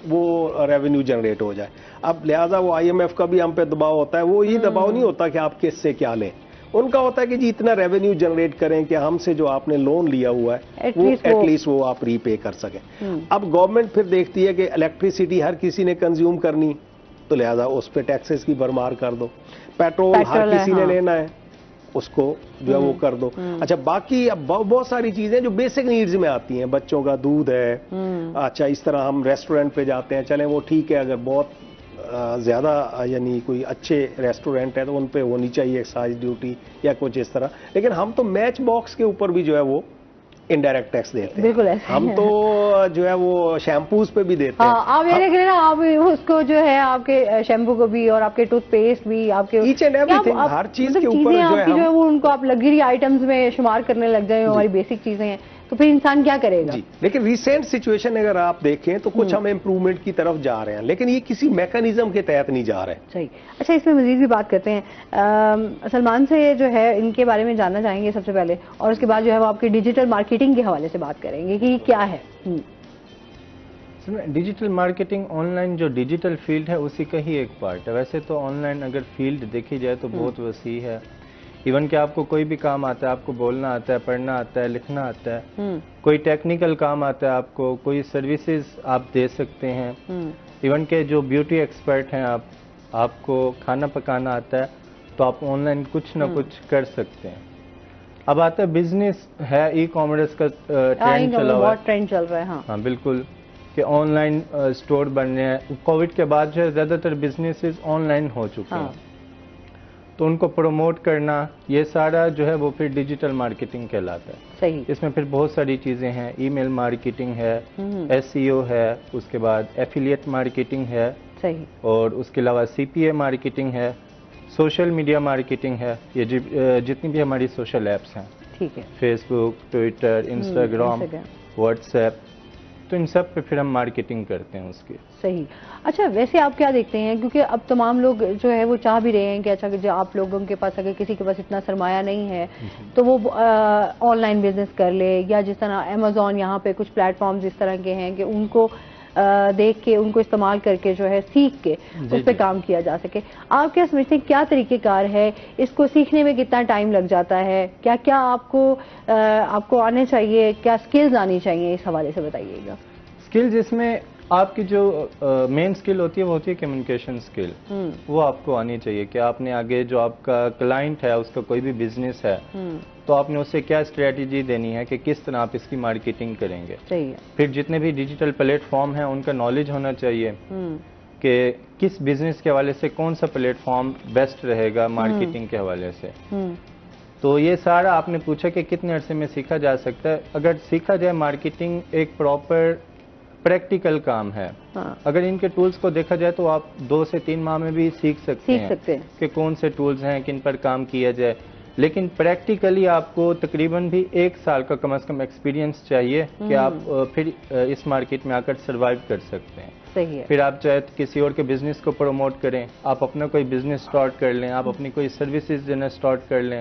वो रेवेन्यू जनरेट हो जाए। अब लिहाजा वो IMF का भी हम पे दबाव होता है। वो ये दबाव नहीं होता कि आप किससे क्या लें, उनका होता है कि जी इतना रेवेन्यू जनरेट करें कि हमसे जो आपने लोन लिया हुआ है वो एटलीस्ट वो आप रीपे कर सकें। अब गवर्नमेंट फिर देखती है कि इलेक्ट्रिसिटी हर किसी ने कंज्यूम करनी, तो लिहाजा उस पर टैक्सेस की भरमार कर दो। पेट्रोल हर किसी ने लेना है, उसको जो है वो कर दो। अच्छा, बाकी अब बहुत सारी चीजें जो बेसिक नीड्स में आती हैं, बच्चों का दूध है। अच्छा, इस तरह हम रेस्टोरेंट पे जाते हैं, चलें वो ठीक है, अगर बहुत ज्यादा यानी कोई अच्छे रेस्टोरेंट है तो उन पे होनी चाहिए एक्साइज ड्यूटी या कुछ इस तरह, लेकिन हम तो मैच बॉक्स के ऊपर भी जो है वो इनडायरेक्ट टैक्स देते हैं। बिल्कुल ऐसे हम तो जो है वो शैम्पूज पे भी देते हैं। आप ये देख रहे हैं ना, आप उसको जो है आपके शैम्पू को भी और आपके टूथपेस्ट भी, आपके ईच एंड एवरीथिंग, हर चीज के ऊपर जो है वो उनको आप लग्जरी आइटम्स में शुमार करने लग जाए, हमारी बेसिक चीजें हैं, तो फिर इंसान क्या करेगा? जी, लेकिन रिसेंट सिचुएशन अगर आप देखें तो कुछ हम इम्प्रूवमेंट की तरफ जा रहे हैं, लेकिन ये किसी मैकेनिज्म के तहत नहीं जा रहे हैं। सही। अच्छा, इसमें मजीद भी बात करते हैं। सलमान से जो है इनके बारे में जानना चाहेंगे सबसे पहले, और उसके बाद जो है वो आपकी डिजिटल मार्केटिंग के हवाले से बात करेंगे कि क्या है। डिजिटल मार्केटिंग ऑनलाइन जो डिजिटल फील्ड है उसी का ही एक पार्ट है। वैसे तो ऑनलाइन अगर फील्ड देखी जाए तो बहुत वसी है। इवन कि आपको कोई भी काम आता है, आपको बोलना आता है, पढ़ना आता है, लिखना आता है, कोई टेक्निकल काम आता है आपको, कोई सर्विसेज आप दे सकते हैं। इवन के जो ब्यूटी एक्सपर्ट हैं, आपको खाना पकाना आता है, तो आप ऑनलाइन कुछ ना कुछ कर सकते हैं। अब आता है बिजनेस है, ई कॉमर्स का ट्रेंड चला हुआ है, ट्रेंड चल रहा है। हाँ बिल्कुल, कि ऑनलाइन स्टोर बन रहे हैं। कोविड के बाद जो है ज्यादातर बिजनेसेस ऑनलाइन हो चुके हैं, तो उनको प्रमोट करना, ये सारा जो है वो फिर डिजिटल मार्केटिंग कहलाता है। सही। इसमें फिर बहुत सारी चीजें हैं, ईमेल मार्केटिंग है, एसईओ है, उसके बाद एफिलिएट मार्केटिंग है, सही, और उसके अलावा सीपीए मार्केटिंग है, सोशल मीडिया मार्केटिंग है, ये जितनी भी हमारी सोशल एप्स हैं, ठीक है, फेसबुक, ट्विटर, इंस्टाग्राम, व्हाट्सएप, तो इन सब पे फिर हम मार्केटिंग करते हैं उसकी। सही। अच्छा, वैसे आप क्या देखते हैं, क्योंकि अब तमाम लोग जो है वो चाह भी रहे हैं कि अच्छा कि जो आप लोगों के पास अगर किसी के पास इतना सरमाया नहीं है तो वो ऑनलाइन बिजनेस कर ले, या जिस तरह अमेजोन, यहाँ पे कुछ प्लेटफॉर्म्स इस तरह के हैं कि उनको देख के, उनको इस्तेमाल करके जो है सीख के उस पर काम किया जा सके। आप क्या समझते हैं, क्या तरीकेकार है, इसको सीखने में कितना टाइम लग जाता है, क्या क्या आपको आने चाहिए, क्या स्किल्स आनी चाहिए, इस हवाले से बताइएगा। स्किल्स, इसमें आपकी जो मेन स्किल होती है वो होती है कम्युनिकेशन स्किल। वो आपको आनी चाहिए कि आपने आगे जो आपका क्लाइंट है, उसका कोई भी बिजनेस है, तो आपने उससे क्या स्ट्रेटेजी देनी है कि किस तरह आप इसकी मार्केटिंग करेंगे। सही है। फिर जितने भी डिजिटल प्लेटफॉर्म हैं उनका नॉलेज होना चाहिए कि किस बिजनेस के हवाले से कौन सा प्लेटफॉर्म बेस्ट रहेगा मार्केटिंग के हवाले से। तो ये सारा आपने पूछा कि कितने अरसे में सीखा जा सकता है। अगर सीखा जाए, मार्केटिंग एक प्रॉपर प्रैक्टिकल काम है। अगर इनके टूल्स को देखा जाए तो आप 2 से 3 माह में भी सीख सकते हैं कि कौन से टूल्स हैं, किन पर काम किया जाए। लेकिन प्रैक्टिकली आपको तकरीबन भी 1 साल का कम से कम एक्सपीरियंस चाहिए कि आप फिर इस मार्केट में आकर सरवाइव कर सकते हैं। सही है। फिर आप चाहे किसी और के बिजनेस को प्रमोट करें, आप अपना कोई बिजनेस स्टार्ट कर लें, आप अपनी कोई सर्विसेज देना स्टार्ट कर लें,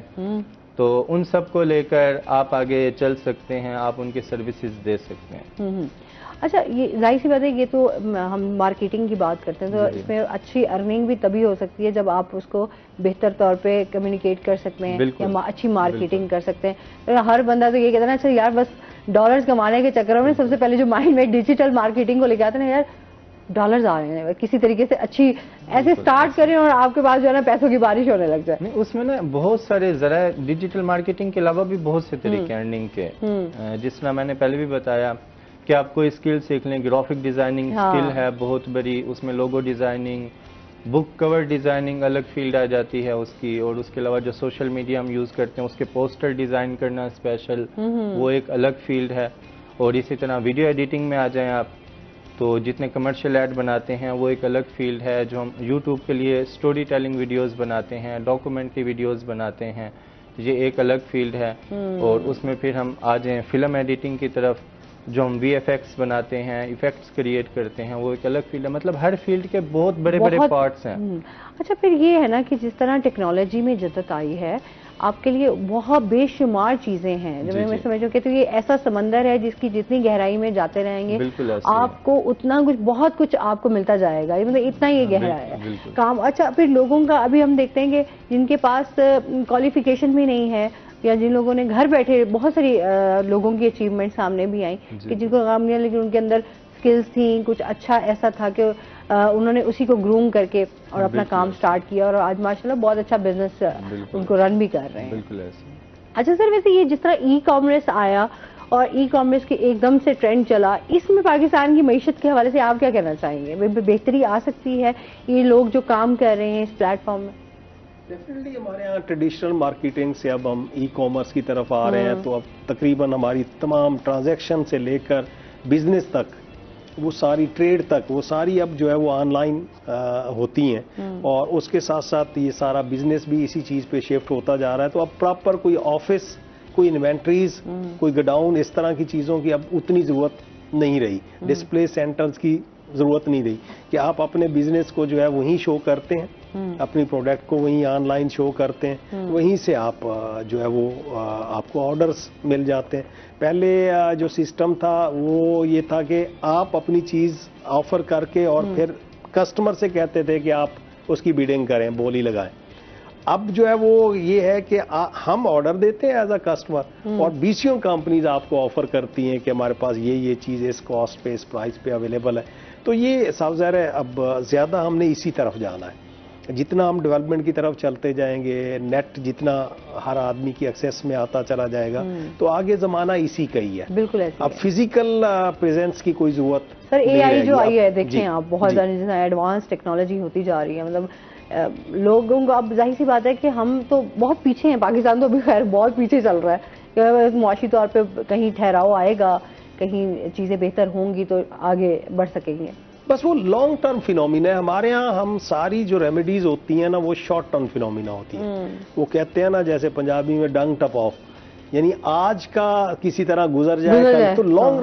तो उन सब को लेकर आप आगे चल सकते हैं, आप उनकी सर्विसेज दे सकते हैं। अच्छा, ये जाहिर सी बात है, ये तो हम मार्केटिंग की बात करते हैं, तो इसमें अच्छी अर्निंग भी तभी हो सकती है जब आप उसको बेहतर तौर पे कम्युनिकेट कर सकते हैं, या अच्छी मार्केटिंग कर सकते हैं। तो हर बंदा तो ये कहता है ना, अच्छा यार बस डॉलर्स कमाने के चक्कर में सबसे पहले जो माइंड में डिजिटल मार्केटिंग को लेके आते हैं, यार डॉलर्स आ रहे हैं, किसी तरीके से अच्छी ऐसे स्टार्ट करें और आपके पास जो है ना पैसों की बारिश होने लग जाए। नहीं, उसमें ना बहुत सारे जरा डिजिटल मार्केटिंग के अलावा भी बहुत से तरीके अर्निंग के, जिस तरह मैंने पहले भी बताया कि आप कोई स्किल सीख लें। ग्राफिक डिजाइनिंग स्किल है बहुत बड़ी, उसमें logo designing, book cover designing अलग फील्ड आ जाती है उसकी, और उसके अलावा जो सोशल मीडिया हम यूज करते हैं उसके पोस्टर डिजाइन करना स्पेशल, वो एक अलग फील्ड है। और इसी तरह वीडियो एडिटिंग में आ जाएं आप, तो जितने कमर्शियल ऐड बनाते हैं वो एक अलग फील्ड है। जो हम यूट्यूब के लिए स्टोरी टेलिंग वीडियोस बनाते हैं, डॉक्यूमेंट्री वीडियोस बनाते हैं, ये एक अलग फील्ड है। और उसमें फिर हम आ जाएं फिल्म एडिटिंग की तरफ, जो हम VFX बनाते हैं, इफेक्ट्स क्रिएट करते हैं, वो एक अलग फील्ड है। मतलब हर फील्ड के बहुत बड़े बड़े पार्ट्स हैं। अच्छा, फिर ये है ना कि जिस तरह टेक्नोलॉजी में जद्दत आई है, आपके लिए बहुत बेशुमार चीजें हैं जो मैं समझ कहती हूँ, ये ऐसा समंदर है जिसकी जितनी गहराई में जाते रहेंगे आपको उतना कुछ, बहुत कुछ आपको मिलता जाएगा। मतलब इतना ये गहरा है काम। अच्छा, फिर लोगों का अभी हम देखते हैं कि जिनके पास क्वालिफिकेशन भी नहीं है, या जिन लोगों ने घर बैठे, बहुत सारी लोगों की अचीवमेंट सामने भी आई कि जिनको काम नहीं, लेकिन उनके अंदर स्किल्स थी, कुछ अच्छा ऐसा था कि उन्होंने उसी को ग्रूम करके और अपना काम स्टार्ट किया, और आज माशाल्लाह बहुत अच्छा बिजनेस उनको रन भी कर रहे हैं। बिल्कुल ऐसे। अच्छा सर, वैसे ये जिस तरह ई कॉमर्स आया और ई कॉमर्स के एकदम से ट्रेंड चला, इसमें पाकिस्तान की मईशत के हवाले से आप क्या कहना चाहेंगे? बेहतरी आ सकती है ये लोग जो काम कर रहे हैं इस प्लेटफॉर्म में? डेफिनेटली हमारे यहाँ ट्रेडिशनल मार्केटिंग से अब हम ई कॉमर्स की तरफ आ रहे हैं, तो अब तकरीबन हमारी तमाम ट्रांजैक्शन से लेकर बिजनेस तक, वो सारी ट्रेड तक, वो सारी अब जो है वो ऑनलाइन होती हैं, और उसके साथ साथ ये सारा बिजनेस भी इसी चीज़ पे शिफ्ट होता जा रहा है। तो अब प्रॉपर कोई ऑफिस, कोई इन्वेंट्रीज, कोई गोडाउन, इस तरह की चीज़ों की अब उतनी ज़रूरत नहीं रही, डिस्प्ले सेंटर्स की ज़रूरत नहीं रही कि आप अपने बिजनेस को जो है वहीं शो करते हैं, अपनी प्रोडक्ट को वहीं ऑनलाइन शो करते हैं, वहीं से आप जो है वो आपको ऑर्डर्स मिल जाते हैं। पहले जो सिस्टम था वो ये था कि आप अपनी चीज़ ऑफर करके और फिर कस्टमर से कहते थे कि आप उसकी बिडिंग करें, बोली लगाएं। अब जो है वो ये है कि हम ऑर्डर देते हैं एज अ कस्टमर, और बीसीओ कंपनीज आपको ऑफर करती हैं कि हमारे पास ये चीज़ इस कॉस्ट पे, इस प्राइस पे अवेलेबल है। तो ये साफ ज़ाहिर है अब ज़्यादा हमने इसी तरफ जाना है। जितना हम डेवलपमेंट की तरफ चलते जाएंगे, नेट जितना हर आदमी की एक्सेस में आता चला जाएगा, तो आगे ज़माना इसी का ही है। बिल्कुल ऐसे अब फिजिकल प्रेजेंस की कोई ज़रूरत सर, एआई जो आई है देखें आप, बहुत ज़्यादा एडवांस टेक्नोलॉजी होती जा रही है। मतलब लोगों को अब जाहिर सी बात है कि हम तो बहुत पीछे हैं, पाकिस्तान तो अभी खैर बहुत पीछे चल रहा है। मुआशी तौर पे कहीं ठहराव आएगा, कहीं चीज़ें बेहतर होंगी तो आगे बढ़ सकेंगे। बस वो लॉन्ग टर्म फिनोमिना है। हमारे यहाँ हम सारी जो रेमेडीज होती हैं ना, वो शॉर्ट टर्म फिनोमिना होती है। वो कहते हैं ना, जैसे पंजाबी में डंग टप ऑफ, यानी आज का किसी तरह गुजर जाए, तो लॉन्ग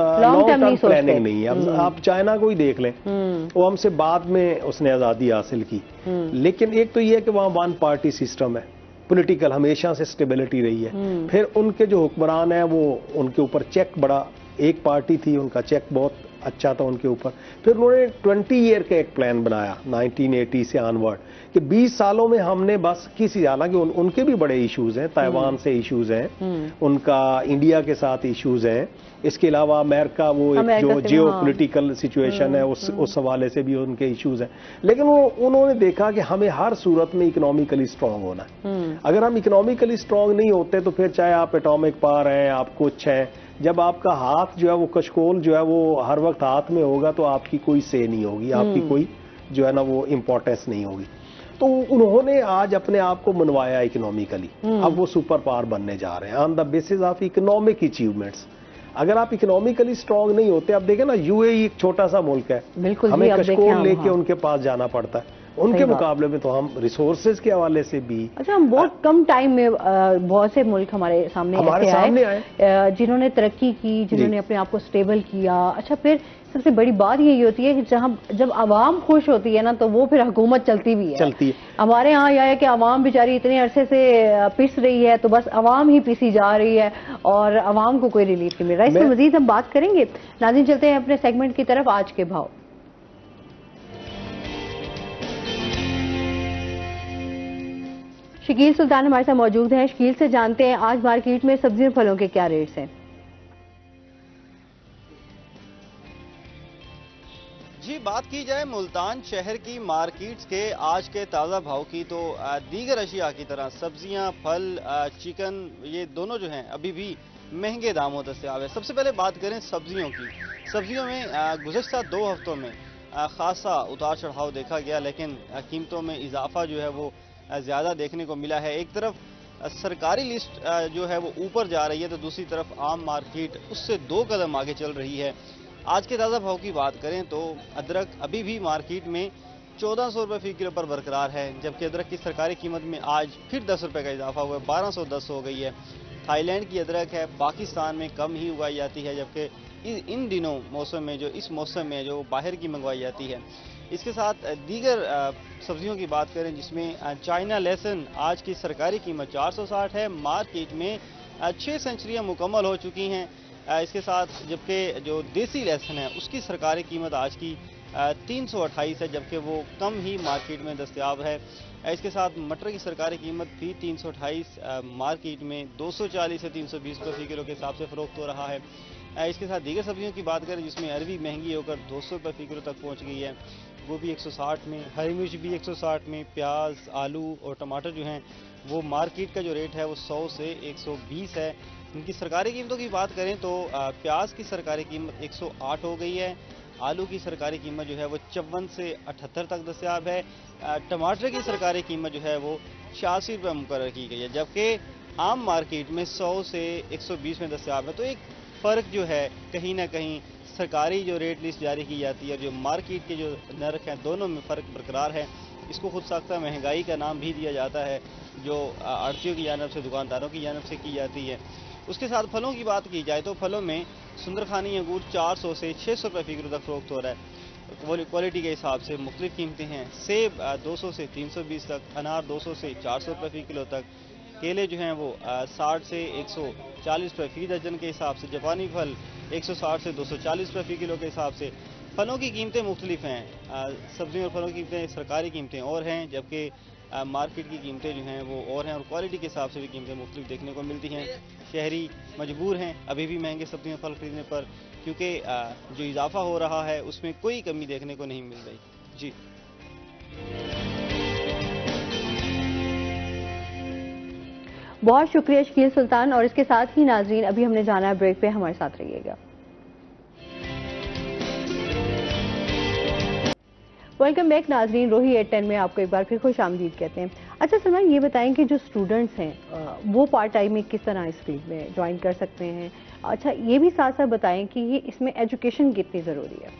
टर्म प्लानिंग नहीं है। अब आप चाइना को ही देख लें, वो हमसे बाद में उसने आज़ादी हासिल की, लेकिन एक तो ये है कि वहाँ वन पार्टी सिस्टम है, पॉलिटिकल हमेशा से स्टेबिलिटी रही है। फिर उनके जो हुक्मरान हैं वो, उनके ऊपर चेक बड़ा, एक पार्टी थी, उनका चेक बहुत अच्छा था उनके ऊपर। फिर उन्होंने 20 ईयर का एक प्लान बनाया 1980 से ऑनवर्ड कि 20 सालों में हमने बस किसी, हालांकि उनके भी बड़े इश्यूज हैं, ताइवान से इश्यूज हैं, उनका इंडिया के साथ इश्यूज हैं, इसके अलावा अमेरिका, वो एक जो जियो पोलिटिकल सिचुएशन है उस हवाले से भी उनके इश्यूज हैं। लेकिन उन्होंने देखा कि हमें हर सूरत में इकोनॉमिकली स्ट्रांग होना है। अगर हम इकोनॉमिकली स्ट्रांग नहीं होते तो फिर चाहे आप एटॉमिक पावर हैं, आप कुछ हैं, जब आपका हाथ जो है वो कशकोल जो है वो हर वक्त हाथ में होगा तो आपकी कोई से नहीं होगी, आपकी कोई जो है ना वो इम्पोर्टेंस नहीं होगी। तो उन्होंने आज अपने आप को मनवाया इकोनॉमिकली। अब वो सुपर पावर बनने जा रहे हैं on the basis of economic achievements. अगर आप इकोनॉमिकली स्ट्रांग नहीं होते, अब देखें ना, यूएई एक छोटा सा मुल्क है, हमें कशकोल लेके उनके पास जाना पड़ता है, उनके मुकाबले में तो हम रिसोर्सेज के हवाले से भी, अच्छा, हम बहुत कम टाइम में बहुत से मुल्क हमारे सामने आए जिन्होंने तरक्की की, जिन्होंने अपने आप को स्टेबल किया। अच्छा, फिर सबसे बड़ी बात यही होती है कि जब आवाम खुश होती है ना, तो वो फिर हुकूमत चलती भी है। हमारे यहाँ यह है कि आवाम बेचारी इतने अरसे से पिस रही है, तो बस आवाम ही पिसी जा रही है और आवाम को कोई रिलीफ नहीं मिल रहा है। इसमें मजीद हम बात करेंगे। नाज़रीन, चलते हैं अपने सेगमेंट की तरफ। आज के भाव। शकील सुल्तान हमारे साथ मौजूद हैं। शकील से जानते हैं आज मार्केट में सब्जियों फलों के क्या रेट्स हैं। जी, बात की जाए मुल्तान शहर की मार्केट्स के आज के ताज़ा भाव की, तो दीगर अशिया की तरह सब्जियां, फल, चिकन, ये दोनों जो हैं अभी भी महंगे दामों दस्तयाब है। सबसे पहले बात करें सब्जियों की। सब्जियों में गुज़श्ता 2 हफ्तों में खासा उतार चढ़ाव देखा गया, लेकिन कीमतों में इजाफा जो है वो ज़्यादा देखने को मिला है। एक तरफ सरकारी लिस्ट जो है वो ऊपर जा रही है, तो दूसरी तरफ आम मार्केट उससे 2 कदम आगे चल रही है। आज के ताज़ा भाव की बात करें तो अदरक अभी भी मार्केट में 1400 रुपये फी किलो पर बरकरार है, जबकि अदरक की सरकारी कीमत में आज फिर 10 रुपये का इजाफा हुआ है, 1210 हो गई है। थाईलैंड की अदरक है, पाकिस्तान में कम ही उगाई जाती है, जबकि इन दिनों मौसम में, जो इस मौसम में जो बाहर की मंगवाई जाती है। इसके साथ दीगर सब्जियों की बात करें, जिसमें चाइना लहसुन आज की सरकारी कीमत 460 है, मार्केट में 6 सेंचुरियाँ मुकम्मल हो चुकी हैं। इसके साथ जबकि जो देसी लहसुन है उसकी सरकारी कीमत आज की 328 है, जबकि वो कम ही मार्केट में दस्तयाब है। इसके साथ मटर की सरकारी कीमत भी 328, मार्केट में 240 से 320 रुपये फी किलो के हिसाब से फरोख्त हो रहा है। इसके साथ दीगर सब्जियों की बात करें, जिसमें अरबी महंगी होकर 200 रुपये फी किलो तक पहुँच गई है, गोभी 160 में, हरी मिर्च भी 160 में, प्याज, आलू और टमाटर जो हैं वो मार्केट का जो रेट है वो 100 से 120 है। इनकी सरकारी कीमतों की बात करें तो प्याज की सरकारी कीमत 108 हो गई है, आलू की सरकारी कीमत जो है वो 54 से 78 तक दस्तयाब है। टमाटर की सरकारी कीमत जो है वो 86 रुपये मुकर्रर की गई है, जबकि आम मार्केट में 100 से 120 में दस्तयाब है। तो एक फ़र्क जो है कहीं ना कहीं सरकारी जो रेट लिस्ट जारी की जाती है और जो मार्केट के जो नर्ख हैं दोनों में फ़र्क बरकरार है। इसको खुद साख्ता महंगाई का नाम भी दिया जाता है जो आड़तियों की जानिब से, दुकानदारों की जानिब से की जाती है। उसके साथ फलों की बात की जाए तो फलों में सुंदरखानी अंगूर 400 से 600 रुपये फी किलो तक फरोख्त हो रहा है। क्वालिटी के हिसाब से मुख्तलिफ कीमतें हैं। सेब 200 से 320 तक, अनार 200 से 400 रुपये फी किलो तक, केले जो हैं वो 60 से 140 रुपये फी दर्जन के हिसाब से, जापानी फल 160 से 240 रुपये फी किलो के हिसाब से। फलों की कीमतें मुख्तलिफ हैं। सब्जियों और फलों की कीमतें, सरकारी कीमतें और हैं, जबकि मार्केट की कीमतें जो हैं वो और हैं, और क्वालिटी के हिसाब से भी कीमतें मुख्तलिफ देखने को मिलती हैं। शहरी मजबूर हैं अभी भी महंगे सब्जियां फल खरीदने पर, क्योंकि जो इजाफा हो रहा है उसमें कोई कमी देखने को नहीं मिल रही। जी बहुत शुक्रिया शकील सुल्तान। और इसके साथ ही नाजरीन अभी हमने जाना है ब्रेक पे, हमारे साथ रहिएगा। वेलकम बैक नाजरीन, रोही 810 में आपको एक बार फिर खुश आमदीद कहते हैं। अच्छा सलमान, ये बताएं कि जो स्टूडेंट्स हैं वो पार्ट टाइम में किस तरह इस फील्ड में ज्वाइन कर सकते हैं। अच्छा ये भी साथ साथ बताएं कि ये इसमें एजुकेशन कितनी ज़रूरी है।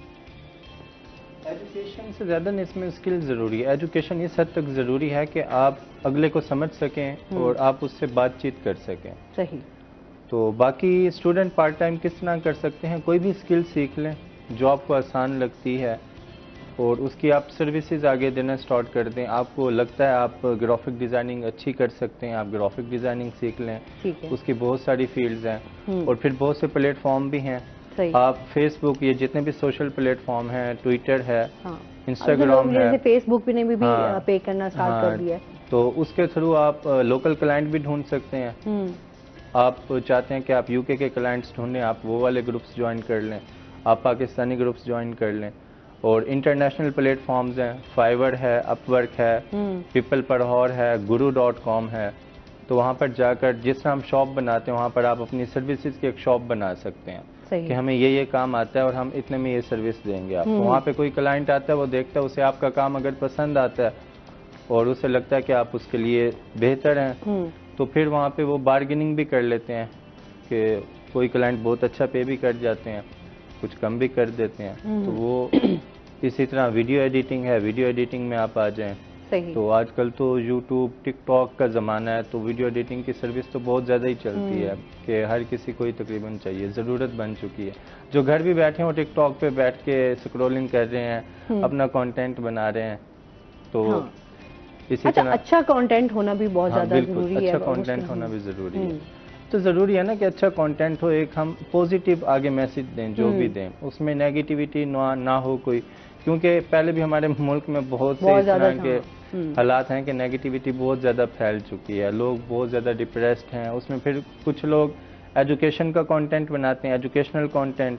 एजुकेशन से ज़्यादा नहीं, इसमें स्किल ज़रूरी है। एजुकेशन इस हद तक ज़रूरी है कि आप अगले को समझ सकें और आप उससे बातचीत कर सकें। सही। तो बाकी स्टूडेंट पार्ट टाइम किस तरह कर सकते हैं, कोई भी स्किल सीख लें जो आपको आसान लगती है और उसकी आप सर्विसेज आगे देना स्टार्ट कर दें। आपको लगता है आप ग्राफिक डिज़ाइनिंग अच्छी कर सकते हैं, आप ग्राफिक डिज़ाइनिंग सीख लें। उसकी बहुत सारी फील्ड्स हैं और फिर बहुत से प्लेटफॉर्म भी हैं। आप फेसबुक, ये जितने भी सोशल प्लेटफॉर्म हैं, ट्विटर है, इंस्टाग्राम है, फेसबुक ने भी पे करना स्टार्ट कर दिया है, तो उसके थ्रू आप लोकल क्लाइंट भी ढूंढ सकते हैं। आप चाहते हैं कि आप यूके के क्लाइंट्स ढूंढें, आप वो वाले ग्रुप्स ज्वाइन कर लें, आप पाकिस्तानी ग्रुप्स ज्वाइन कर लें। और इंटरनेशनल प्लेटफॉर्म्स हैं, फाइवर है, अपवर्क है, पीपल परहौर है, guru.com है। तो वहाँ पर जाकर जिस तरह हम शॉप बनाते हैं वहाँ पर आप अपनी सर्विसेज की एक शॉप बना सकते हैं कि हमें ये काम आता है और हम इतने में ये सर्विस देंगे आपको। वहाँ पे कोई क्लाइंट आता है, वो देखता है, उसे आपका काम अगर पसंद आता है और उसे लगता है कि आप उसके लिए बेहतर हैं, तो फिर वहाँ पे वो बार्गेनिंग भी कर लेते हैं कि कोई क्लाइंट बहुत अच्छा पे भी कर जाते हैं, कुछ कम भी कर देते हैं। तो वो इसी तरह वीडियो एडिटिंग है, वीडियो एडिटिंग में आप आ जाएं। तो आजकल तो यूट्यूब, टिकटॉक का ज़माना है, तो वीडियो एडिटिंग की सर्विस तो बहुत ज़्यादा ही चलती है कि हर किसी को ही तकरीबन चाहिए, ज़रूरत बन चुकी है। जो घर भी बैठे हो टिकटॉक पे बैठ के स्क्रॉलिंग कर रहे हैं, अपना कंटेंट बना रहे हैं, तो इसी तरह अच्छा कंटेंट होना भी बहुत ज़्यादा ज़रूरी है। अच्छा कंटेंट होना भी ज़रूरी है। तो ज़रूरी है ना कि अच्छा कंटेंट हो, एक हम पॉजिटिव आगे मैसेज दें, जो भी दें, उसमें नेगेटिविटी ना हो कोई, क्योंकि पहले भी हमारे मुल्क में बहुत से इस तरह के हालात हैं कि नेगेटिविटी बहुत ज़्यादा फैल चुकी है, लोग बहुत ज़्यादा डिप्रेस्ड हैं। उसमें फिर कुछ लोग एजुकेशन का कंटेंट बनाते हैं, एजुकेशनल कंटेंट,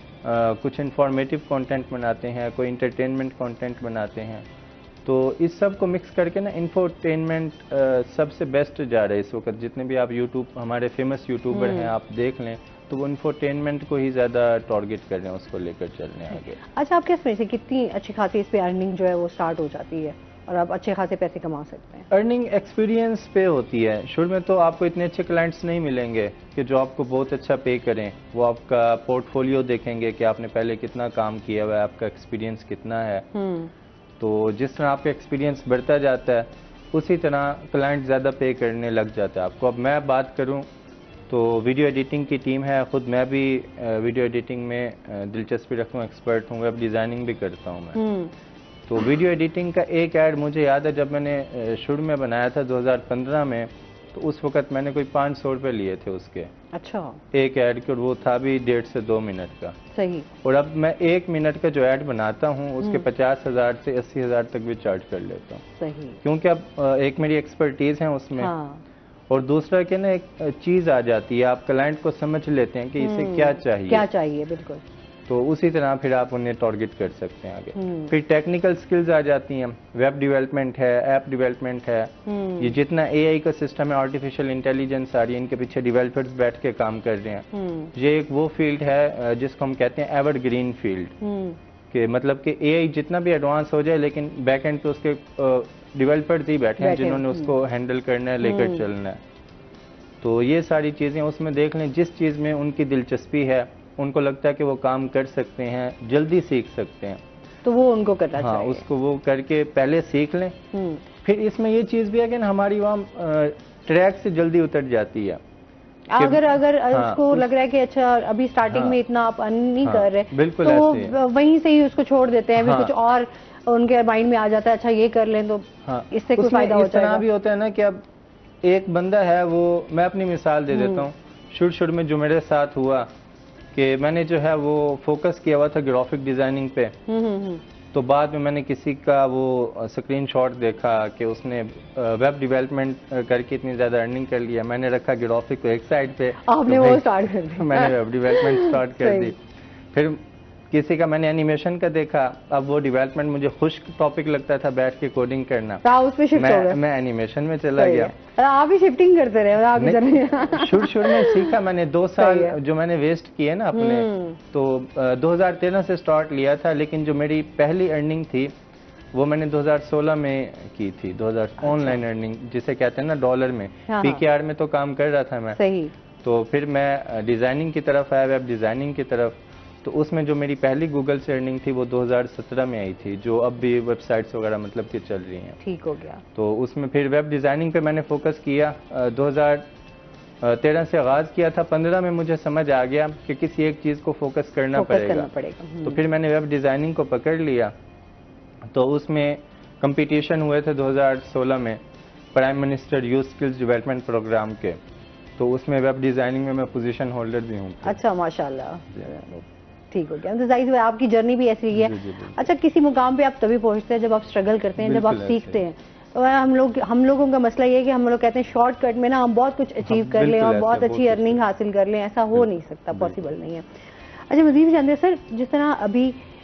कुछ इंफॉर्मेटिव कंटेंट बनाते हैं, कोई इंटरटेनमेंट कंटेंट बनाते हैं। तो इस सब को मिक्स करके ना इंफोटेनमेंट सबसे बेस्ट जा रहा है इस वक्त। जितने भी आप यूट्यूब, हमारे फेमस यूट्यूबर हैं, आप देख लें तो वो इंफोटेनमेंट को ही ज़्यादा टारगेट कर रहे हैं, उसको लेकर चल रहे हैं आगे। अच्छा, आप किस में से कितनी अच्छी खासी इस पे अर्निंग जो है वो स्टार्ट हो जाती है और आप अच्छे खासे पैसे कमा सकते हैं? अर्निंग एक्सपीरियंस पे होती है। शुरू में तो आपको इतने अच्छे क्लाइंट्स नहीं मिलेंगे कि जो आपको बहुत अच्छा पे करें। वो आपका पोर्टफोलियो देखेंगे कि आपने पहले कितना काम किया हुआ है, आपका एक्सपीरियंस कितना है। तो जिस तरह आपका एक्सपीरियंस बढ़ता जाता है उसी तरह क्लाइंट ज़्यादा पे करने लग जाता है आपको। अब मैं बात करूं तो वीडियो एडिटिंग की टीम है, ख़ुद मैं भी वीडियो एडिटिंग में दिलचस्पी रखता हूँ, एक्सपर्ट हूँ, वेब डिज़ाइनिंग भी करता हूँ मैं। तो वीडियो एडिटिंग का एक ऐड मुझे याद है जब मैंने शुरू में बनाया था 2015 में, तो उस वक्त मैंने कोई 500 रुपये लिए थे उसके। अच्छा। एक ऐड के, और वो था भी 1.5 से 2 मिनट का। सही। और अब मैं 1 मिनट का जो ऐड बनाता हूँ उसके 50,000 से 80,000 तक भी चार्ज कर लेता हूँ। सही। क्योंकि अब एक मेरी एक्सपर्टीज है उसमें। और दूसरा कि ना एक चीज़ आ जाती है, आप क्लाइंट को समझ लेते हैं कि इसे क्या चाहिए। क्या चाहिए, बिल्कुल। तो उसी तरह फिर आप उन्हें टारगेट कर सकते हैं आगे। फिर टेक्निकल स्किल्स आ जाती हैं, वेब डेवलपमेंट है, ऐप डेवलपमेंट है, ये जितना एआई का सिस्टम है, आर्टिफिशियल इंटेलिजेंस आ रही है, इनके पीछे डेवलपर्स बैठ के काम कर रहे हैं। ये एक वो फील्ड है जिसको हम कहते हैं एवरग्रीन फील्ड, कि मतलब कि एआई जितना भी एडवांस हो जाए लेकिन बैक एंड पे उसके डेवलपर्स ही बैठे हैं जिन्होंने उसको हैंडल करना है, लेकर चलना है। तो ये सारी चीजें उसमें देख लें, जिस चीज में उनकी दिलचस्पी है, उनको लगता है कि वो काम कर सकते हैं, जल्दी सीख सकते हैं, तो वो उनको करना चाहिए। हाँ, उसको वो करके पहले सीख लें। फिर इसमें ये चीज भी है कि हमारी वहाँ ट्रैक से जल्दी उतर जाती है। अगर उसको लग रहा है कि अच्छा अभी स्टार्टिंग में इतना आप अर्न नहीं कर रहे, बिल्कुल, तो वहीं से ही उसको छोड़ देते हैं, कुछ और उनके माइंड में आ जाता है, अच्छा ये कर लें तो इससे कुछ फायदा हो जाएगा। भी होता है ना कि अब एक बंदा है, वो मैं अपनी मिसाल दे देता हूँ, शुरू में जो मेरे साथ हुआ कि मैंने जो है वो फोकस किया हुआ था ग्राफिक डिजाइनिंग पे, तो बाद में मैंने किसी का वो स्क्रीनशॉट देखा कि उसने वेब डेवलपमेंट करके इतनी ज्यादा अर्निंग कर लिया, मैंने रखा ग्राफिक को एक साइड पे, आपने वो स्टार्ट कर दी, मैंने वेब डेवलपमेंट स्टार्ट कर दी। फिर किसी का मैंने एनिमेशन का देखा, अब वो डेवलपमेंट मुझे खुश टॉपिक लगता था बैठ के कोडिंग करना, उस पे शिफ्ट हो गए, मैं एनिमेशन में चला गया। आप ही शिफ्टिंग करते रहे। शुरू में सीखा मैंने, 2 साल जो मैंने वेस्ट किए ना अपने, तो 2013 से स्टार्ट लिया था, लेकिन जो मेरी पहली अर्निंग थी वो मैंने 2016 में की थी, 2000 ऑनलाइन अर्निंग जिसे कहते हैं ना डॉलर में। पीकेआर में तो काम कर रहा था मैं, तो फिर मैं डिजाइनिंग की तरफ आया, वेब डिजाइनिंग की तरफ। तो उसमें जो मेरी पहली गूगल से अर्निंग थी वो 2017 में आई थी, जो अब भी वेबसाइट्स वगैरह मतलब कि चल रही हैं। ठीक हो गया। तो उसमें फिर वेब डिजाइनिंग पे मैंने फोकस किया, 2013 से आगाज किया था, 15 में मुझे समझ आ गया कि किसी एक चीज को फोकस करना पड़ेगा। तो फिर मैंने वेब डिजाइनिंग को पकड़ लिया, तो उसमें कंपटीशन हुए थे 2016 में prime minister youth skills development programme के, तो उसमें वेब डिजाइनिंग में मैं पोजीशन होल्डर भी हूँ। अच्छा, माशाल्लाह, ठीक हो गया। तो जाहिर है आपकी जर्नी भी ऐसी ही है। अच्छा, किसी मुकाम पे आप तभी पहुंचते हैं जब आप स्ट्रगल करते हैं, जब आप सीखते हैं। तो हम लोगों का मसला ये है कि हम लोग कहते हैं शॉर्टकट में ना हम बहुत कुछ अचीव कर लें और बहुत अच्छी अर्निंग हासिल कर लें, ऐसा हो नहीं सकता, पॉसिबल नहीं है। अच्छा, मजीद जानते हैं सर, जिस तरह अभी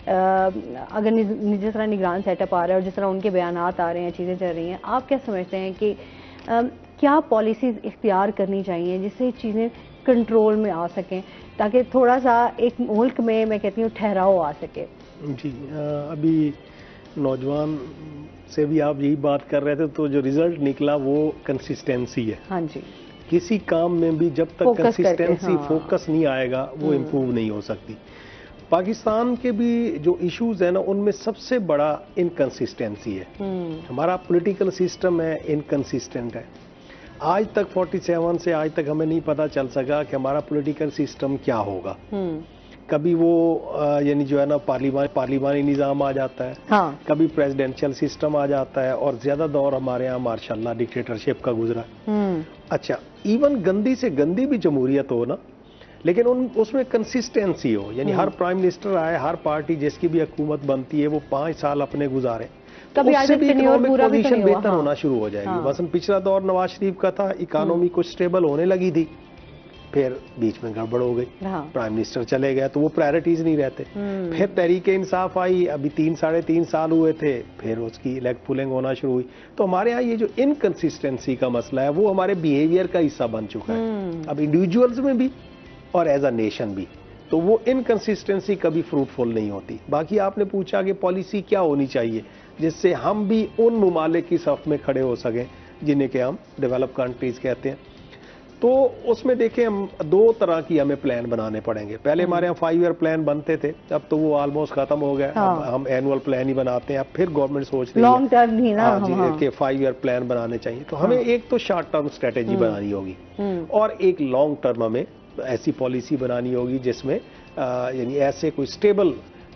अगर जिस तरह निगरान सेटअप आ रहा है और जिस तरह उनके बयानात आ रहे हैं, चीज़ें चल रही हैं, आप क्या समझते हैं कि क्या पॉलिसीज इख्तियार करनी चाहिए जिससे चीज़ें कंट्रोल में आ सकें, ताकि थोड़ा सा एक मुल्क में मैं कहती हूँ ठहराव आ सके? जी, अभी नौजवान से भी आप यही बात कर रहे थे, तो जो रिजल्ट निकला वो कंसिस्टेंसी है। हाँ जी, किसी काम में भी जब तक कंसिस्टेंसी, फोकस नहीं आएगा वो इम्प्रूव नहीं हो सकती। पाकिस्तान के भी जो इश्यूज है ना, उनमें सबसे बड़ा इनकंसिस्टेंसी है। हमारा पॉलिटिकल सिस्टम है, इनकंसिस्टेंट है। आज तक 47 से आज तक हमें नहीं पता चल सका कि हमारा पॉलिटिकल सिस्टम क्या होगा। कभी वो यानी जो है ना पार्लिमानी निज़ाम आ जाता है, हाँ। कभी प्रेसिडेंशियल सिस्टम आ जाता है, और ज्यादा दौर हमारे यहाँ मार्शाल्लाह डिक्टेटरशिप का गुजरा। अच्छा, इवन गंदी से गंदी भी जमहूरियत हो ना, लेकिन उसमें कंसिस्टेंसी हो, यानी हर प्राइम मिनिस्टर आए, हर पार्टी जिसकी भी हुकूमत बनती है वो 5 साल अपने गुजारे, उससे भी इकोनॉमिक पोजीशन बेहतर होना शुरू हो जाएगी। मसलन पिछला दौर नवाज शरीफ का था, इकोनॉमी कुछ स्टेबल होने लगी थी, फिर बीच में गड़बड़ हो गई, प्राइम मिनिस्टर चले गए तो वो प्रायोरिटीज नहीं रहते। फिर तहरीक इंसाफ आई, अभी 3-3.5 साल हुए थे, फिर उसकी लेग पुलिंग होना शुरू हुई। तो हमारे यहाँ ये जो इनकंसिस्टेंसी का मसला है वो हमारे बिहेवियर का हिस्सा बन चुका है, अब इंडिविजुअल्स में भी और एज अ नेशन भी। तो वो इनकंसिस्टेंसी कभी फ्रूटफुल नहीं होती। बाकी आपने पूछा कि पॉलिसी क्या होनी चाहिए जिससे हम भी उन ममालिक की सफ में खड़े हो सकें जिन्हें के हम डेवलप कंट्रीज कहते हैं। तो उसमें देखें, हम 2 तरह की हमें प्लान बनाने पड़ेंगे। पहले हमारे यहाँ 5 ईयर प्लान बनते थे, अब तो वो ऑलमोस्ट खत्म हो गया। हम एनुअल प्लान ही बनाते हैं। अब फिर गवर्नमेंट सोच रही है लॉन्ग टर्म ही ना, कि 5 ईयर प्लान बनाने चाहिए। तो हमें एक तो शॉर्ट टर्म स्ट्रेटेजी बनानी होगी और एक लॉन्ग टर्म में ऐसी पॉलिसी बनानी होगी जिसमें यानी ऐसे कोई स्टेबल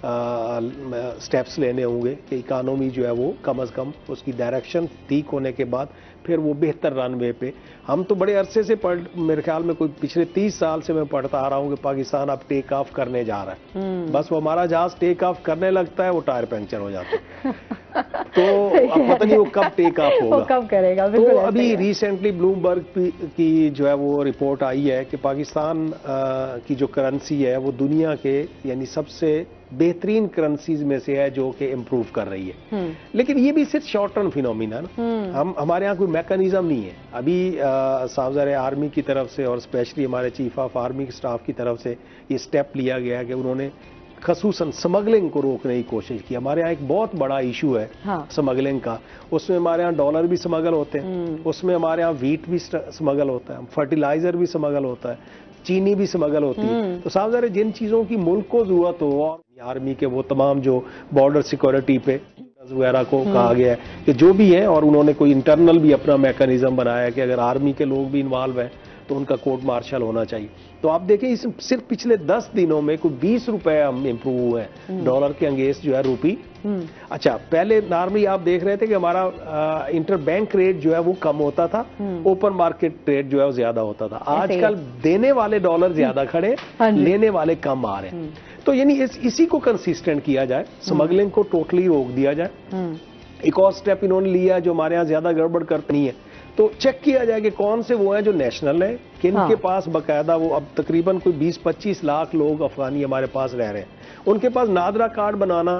स्टेप्स लेने होंगे कि इकोनॉमी जो है वो कम से कम उसकी डायरेक्शन ठीक होने के बाद फिर वो बेहतर रनवे पे। हम तो बड़े अरसे से मेरे ख्याल में कोई पिछले 30 साल से मैं पढ़ता आ रहा हूँ कि पाकिस्तान अब टेक ऑफ करने जा रहा है। बस वो हमारा जहाज टेक ऑफ करने लगता है वो टायर पंचर हो जाता है। तो अब पता नहीं वो कब टेक ऑफ होगा, वो कब करेगा। तो बिल्कुल अभी रिसेंटली ब्लूमबर्ग की जो है वो रिपोर्ट आई है कि पाकिस्तान की जो करेंसी है वो दुनिया के यानी सबसे बेहतरीन करेंसीज में से है जो कि इम्प्रूव कर रही है। लेकिन ये भी सिर्फ शॉर्ट टर्म फिनोमिना ना, हमारे यहाँ कोई मैकेनिज्म नहीं है। अभी सावज़र आर्मी की तरफ से और स्पेशली हमारे चीफ ऑफ आर्मी स्टाफ की तरफ से ये स्टेप लिया गया कि उन्होंने खसूसन स्मगलिंग को रोकने की कोशिश की। हमारे यहाँ एक बहुत बड़ा इशू है स्मगलिंग का, उसमें हमारे यहाँ डॉलर भी स्मगल होते हैं, उसमें हमारे यहाँ वीट भी स्मगल होता है, फर्टिलाइजर भी स्मगल होता है, चीनी भी स्मगल होती है। तो साफ ज़ाहिर जिन चीज़ों की मुल्क को जरूरत हो, और आर्मी के वो तमाम जो बॉर्डर सिक्योरिटी पे वगैरह को कहा गया है कि जो भी है, और उन्होंने कोई इंटरनल भी अपना मैकेनिज्म बनाया है कि अगर आर्मी के लोग भी इन्वॉल्व हैं तो उनका कोर्ट मार्शल होना चाहिए। तो आप देखें इस सिर्फ पिछले 10 दिनों में कोई 20 रुपए हम इम्प्रूव हुए हैं डॉलर के अंगेंस्ट जो है रूपी। अच्छा, पहले नॉर्मली आप देख रहे थे कि हमारा इंटरबैंक रेट जो है वो कम होता था, ओपन मार्केट रेट जो है वो ज्यादा होता था। आजकल देने वाले डॉलर ज्यादा खड़े, लेने वाले कम आ रहे हैं। तो यानी इसी को कंसिस्टेंट किया जाए, स्मगलिंग को टोटली रोक दिया जाए। एक और स्टेप इन्होंने लिया जो हमारे यहाँ ज्यादा गड़बड़ करती नहीं है, तो चेक किया जाए कि कौन से वो हैं जो नेशनल है, किनके पास बकायदा वो अब तकरीबन कोई 20-25 लाख लोग अफगानी हमारे पास रह रहे हैं, उनके पास नादरा कार्ड बनाना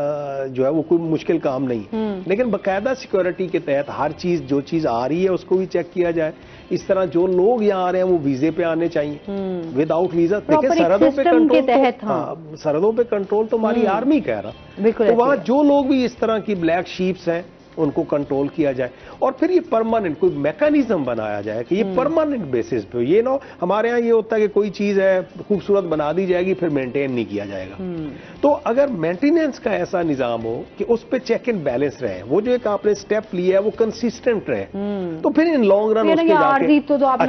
जो है वो कोई मुश्किल काम नहीं, लेकिन बकायदा सिक्योरिटी के तहत हर चीज जो चीज आ रही है उसको भी चेक किया जाए। इस तरह जो लोग यहाँ आ रहे हैं वो वीजे पे आने चाहिए, विदाउट वीजा। देखिए सरहदों पे कंट्रोल, सरहदों पे कंट्रोल तो हमारी आर्मी कह रहा, तो वहां जो लोग भी इस तरह की ब्लैक शीप्स हैं उनको कंट्रोल किया जाए, और फिर ये परमानेंट कोई मैकेनिज्म बनाया जाए कि ये परमानेंट बेसिस पे। ये ना हमारे यहाँ ये होता है कि कोई चीज है खूबसूरत बना दी जाएगी फिर मेंटेन नहीं किया जाएगा। तो अगर मेंटेनेंस का ऐसा निजाम हो कि उस पर चेक एंड बैलेंस रहे, वो जो एक आपने स्टेप लिया है वो कंसिस्टेंट रहे, तो फिर इन लॉन्ग रन उसके जाके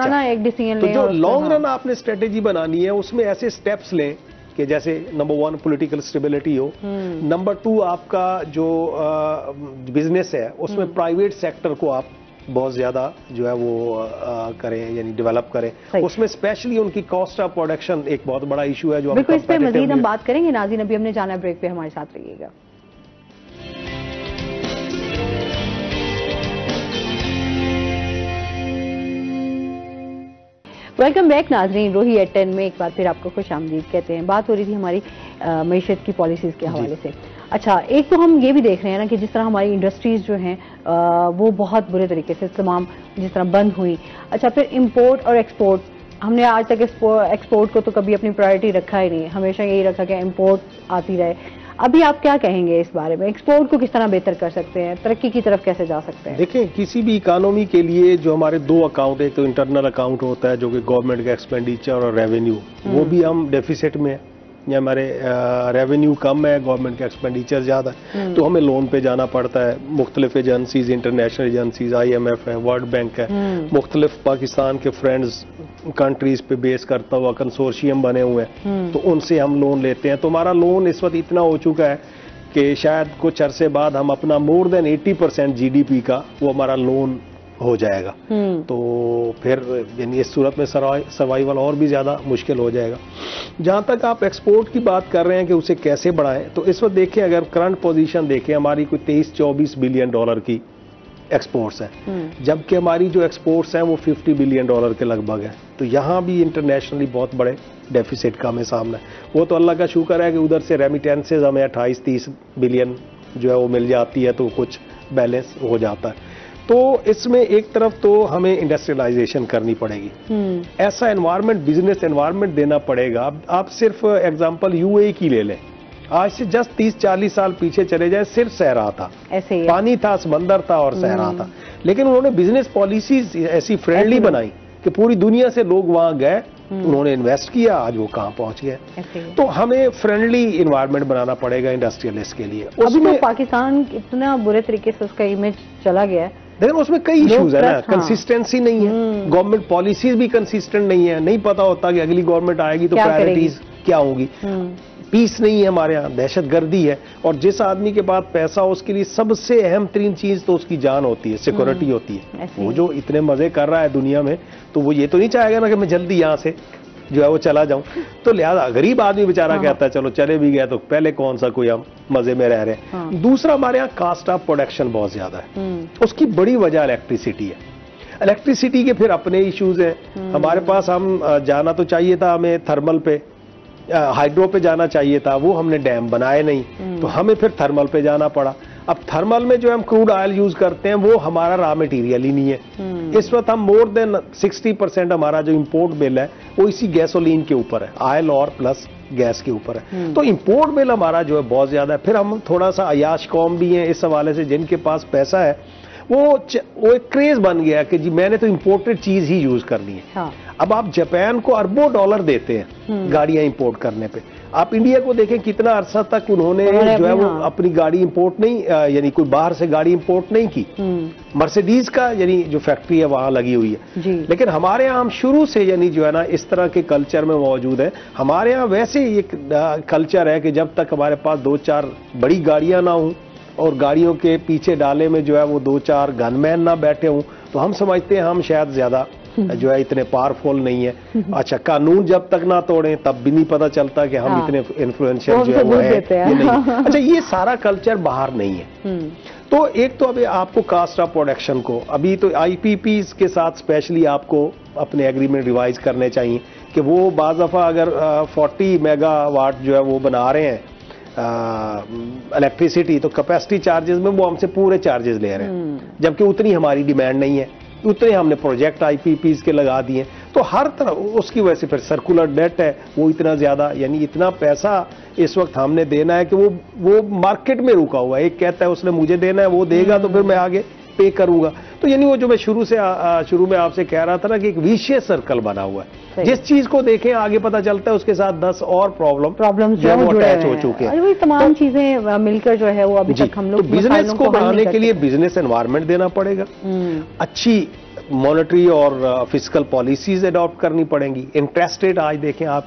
तो जो लॉन्ग रन आपने स्ट्रेटेजी बनानी है उसमें ऐसे स्टेप्स लें कि जैसे नंबर 1 पॉलिटिकल स्टेबिलिटी हो, नंबर 2 आपका जो बिजनेस है उसमें प्राइवेट सेक्टर को आप बहुत ज्यादा जो है वो करें, यानी डेवलप करें, उसमें स्पेशली उनकी कॉस्ट ऑफ प्रोडक्शन एक बहुत बड़ा इशू है जो बिल्कुल इस पे मजीद हम बात करेंगे। नाज़रीन अभी हमने जाना ब्रेक पे, हमारे साथ रहिएगा। वेलकम बैक नाजरीन, रोही एट 10 में एक बार फिर आपको खुश आमदीद कहते हैं। बात हो रही थी हमारी मईशत की पॉलिसीज के हवाले से। अच्छा, एक तो हम ये भी देख रहे हैं ना कि जिस तरह हमारी इंडस्ट्रीज जो हैं वो बहुत बुरे तरीके से तमाम जिस तरह बंद हुई। अच्छा, फिर इंपोर्ट और एक्सपोर्ट, हमने आज तक एक्सपोर्ट को तो कभी अपनी प्रायोरिटी रखा ही नहीं, हमेशा यही रखा कि इंपोर्ट आती रहे। अभी आप क्या कहेंगे इस बारे में, एक्सपोर्ट को किस तरह बेहतर कर सकते हैं, तरक्की की तरफ कैसे जा सकते हैं? देखें, किसी भी इकोनॉमी के लिए जो हमारे 2 अकाउंट, एक तो इंटरनल अकाउंट होता है जो कि गवर्नमेंट का एक्सपेंडिचर और रेवेन्यू, वो भी हम डेफिसिट में है, या हमारे रेवेन्यू कम है, गवर्नमेंट का एक्सपेंडिचर ज्यादा है, तो हमें लोन पे जाना पड़ता है। मुख्तलिफ एजेंसीज, इंटरनेशनल एजेंसीज, IMF है, वर्ल्ड बैंक है, मुख्तलिफ पाकिस्तान के फ्रेंड्स कंट्रीज पे बेस करता हुआ कंसोर्शियम बने हुए हैं, तो उनसे हम लोन लेते हैं। तो हमारा लोन इस वक्त इतना हो चुका है कि शायद कुछ अरसे बाद हम अपना मोर देन 80% GDP का वो हमारा लोन हो जाएगा। तो फिर यानी इस सूरत में सर्वाइवल और भी ज्यादा मुश्किल हो जाएगा। जहां तक आप एक्सपोर्ट की बात कर रहे हैं कि उसे कैसे बढ़ाएं, तो इस वक्त देखें, अगर करंट पोजीशन देखें, हमारी कोई 23-24 बिलियन डॉलर की एक्सपोर्ट्स हैं, जबकि हमारी जो एक्सपोर्ट्स हैं वो 50 बिलियन डॉलर के लगभग है। तो यहाँ भी इंटरनेशनली बहुत बड़े डेफिसिट का हमें सामना है। वो तो अल्लाह का शुक्र है कि उधर से रेमिटेंसेज हमें 28-30 बिलियन जो है वो मिल जाती है, तो कुछ बैलेंस हो जाता है। तो इसमें एक तरफ तो हमें इंडस्ट्रियलाइजेशन करनी पड़ेगी, ऐसा एनवायरनमेंट, बिजनेस एनवायरनमेंट देना पड़ेगा। आप सिर्फ एग्जांपल UAE की ले लें, आज से जस्ट 30-40 साल पीछे चले जाए, सिर्फ सहरा था, ऐसे पानी था, समंदर था और सहरा था, लेकिन उन्होंने बिजनेस पॉलिसीज ऐसी फ्रेंडली बनाई कि पूरी दुनिया से लोग वहां गए, उन्होंने इन्वेस्ट किया, आज वो कहां पहुंच गए। तो हमें फ्रेंडली इन्वायरमेंट बनाना पड़ेगा इंडस्ट्रियलिस्ट के लिए। उसमें तो पाकिस्तान इतना बुरे तरीके से उसका इमेज चला गया है, लेकिन उसमें कई इश्यूज है ना, कंसिस्टेंसी नहीं है, गवर्नमेंट पॉलिसीज भी कंसिस्टेंट नहीं है, नहीं पता होता कि अगली गवर्नमेंट आएगी तो प्रायोरिटीज क्या होंगी, पीस नहीं है हमारे यहाँ, दहशतगर्दी है, और जिस आदमी के पास पैसा हो उसके लिए सबसे अहम तरीन चीज तो उसकी जान होती है, सिक्योरिटी होती है। वो जो इतने मजे कर रहा है दुनिया में, तो वो ये तो नहीं चाहेगा ना कि मैं जल्दी यहाँ से जो है वो चला जाऊं। तो लिहाजा गरीब आदमी बेचारा कहता है चलो चले भी गए तो पहले कौन सा कोई हम मजे में रह रहे हैं। दूसरा, हमारे यहाँ कास्ट ऑफ प्रोडक्शन बहुत ज्यादा है, उसकी बड़ी वजह इलेक्ट्रिसिटी है। इलेक्ट्रिसिटी के फिर अपने इश्यूज हैं। हमारे पास हम जाना तो चाहिए था, हमें थर्मल पे हाइड्रो पे जाना चाहिए था, वो हमने डैम बनाए नहीं, तो हमें फिर थर्मल पे जाना पड़ा। अब थर्मल में जो हम क्रूड ऑयल यूज करते हैं वो हमारा रॉ मटेरियल ही नहीं है। इस वक्त हम मोर देन 60% हमारा जो इंपोर्ट बिल है वो इसी गैसोलीन के ऊपर है, ऑयल और प्लस गैस के ऊपर है। तो इंपोर्ट बिल हमारा जो है बहुत ज्यादा है। फिर हम थोड़ा सा अयाश कौम भी हैं इस हवाले से, जिनके पास पैसा है वो एक क्रेज बन गया कि जी मैंने तो इंपोर्टेड चीज ही यूज करनी है। हाँ। अब आप जापान को अरबों डॉलर देते हैं गाड़ियां इंपोर्ट करने पे, आप इंडिया को देखें कितना अरसा तक उन्होंने जो है वो अपनी गाड़ी इंपोर्ट नहीं, यानी कोई बाहर से गाड़ी इंपोर्ट नहीं की। मर्सिडीज का यानी जो फैक्ट्री है वहां लगी हुई है, लेकिन हमारे यहाँ हम शुरू से यानी जो है ना इस तरह के कल्चर में मौजूद है। हमारे यहाँ वैसे एक कल्चर है कि जब तक हमारे पास 2-4 बड़ी गाड़ियां ना हों और गाड़ियों के पीछे डाले में जो है वो 2-4 गनमैन ना बैठे हों, तो हम समझते हैं हम शायद ज्यादा जो है इतने पावरफुल नहीं है। अच्छा, कानून जब तक ना तोड़ें तब भी नहीं पता चलता कि हम इतने इन्फ्लुएंशियल जो है वो है ये नहीं। अच्छा, ये सारा कल्चर बाहर नहीं है। तो एक तो अभी आपको कास्ट ऑफ प्रोडक्शन को अभी तो IPP के साथ स्पेशली आपको अपने एग्रीमेंट रिवाइज करने चाहिए कि वो बाज़ दफा अगर 40 मेगावाट जो है वो बना रहे हैं इलेक्ट्रिसिटी, तो कैपेसिटी चार्जेस में वो हमसे पूरे चार्जेस ले रहे हैं, जबकि उतनी हमारी डिमांड नहीं है, उतने हमने प्रोजेक्ट IPPs के लगा दिए। तो हर तरह उसकी वजह से फिर सर्कुलर डेट है वो इतना ज्यादा, यानी इतना पैसा इस वक्त हमने देना है कि वो मार्केट में रुका हुआ है। एक कहता है उसने मुझे देना है, वो देगा तो फिर मैं आगे पे करूंगा। तो यानी वो जो मैं शुरू में आपसे कह रहा था ना कि एक विशियस सर्कल बना हुआ है, जिस चीज को देखें आगे पता चलता है उसके साथ 10 और प्रॉब्लम जो अटैच हो चुके हैं। वही तमाम चीजें मिलकर जो है वो अभी तक हम लोग बिजनेस को बढ़ाने के लिए बिजनेस एनवायरनमेंट देना पड़ेगा, अच्छी मॉनेटरी और फिस्कल पॉलिसीज अडॉप्ट करनी पड़ेंगी। इंटरेस्ट रेट आज देखें आप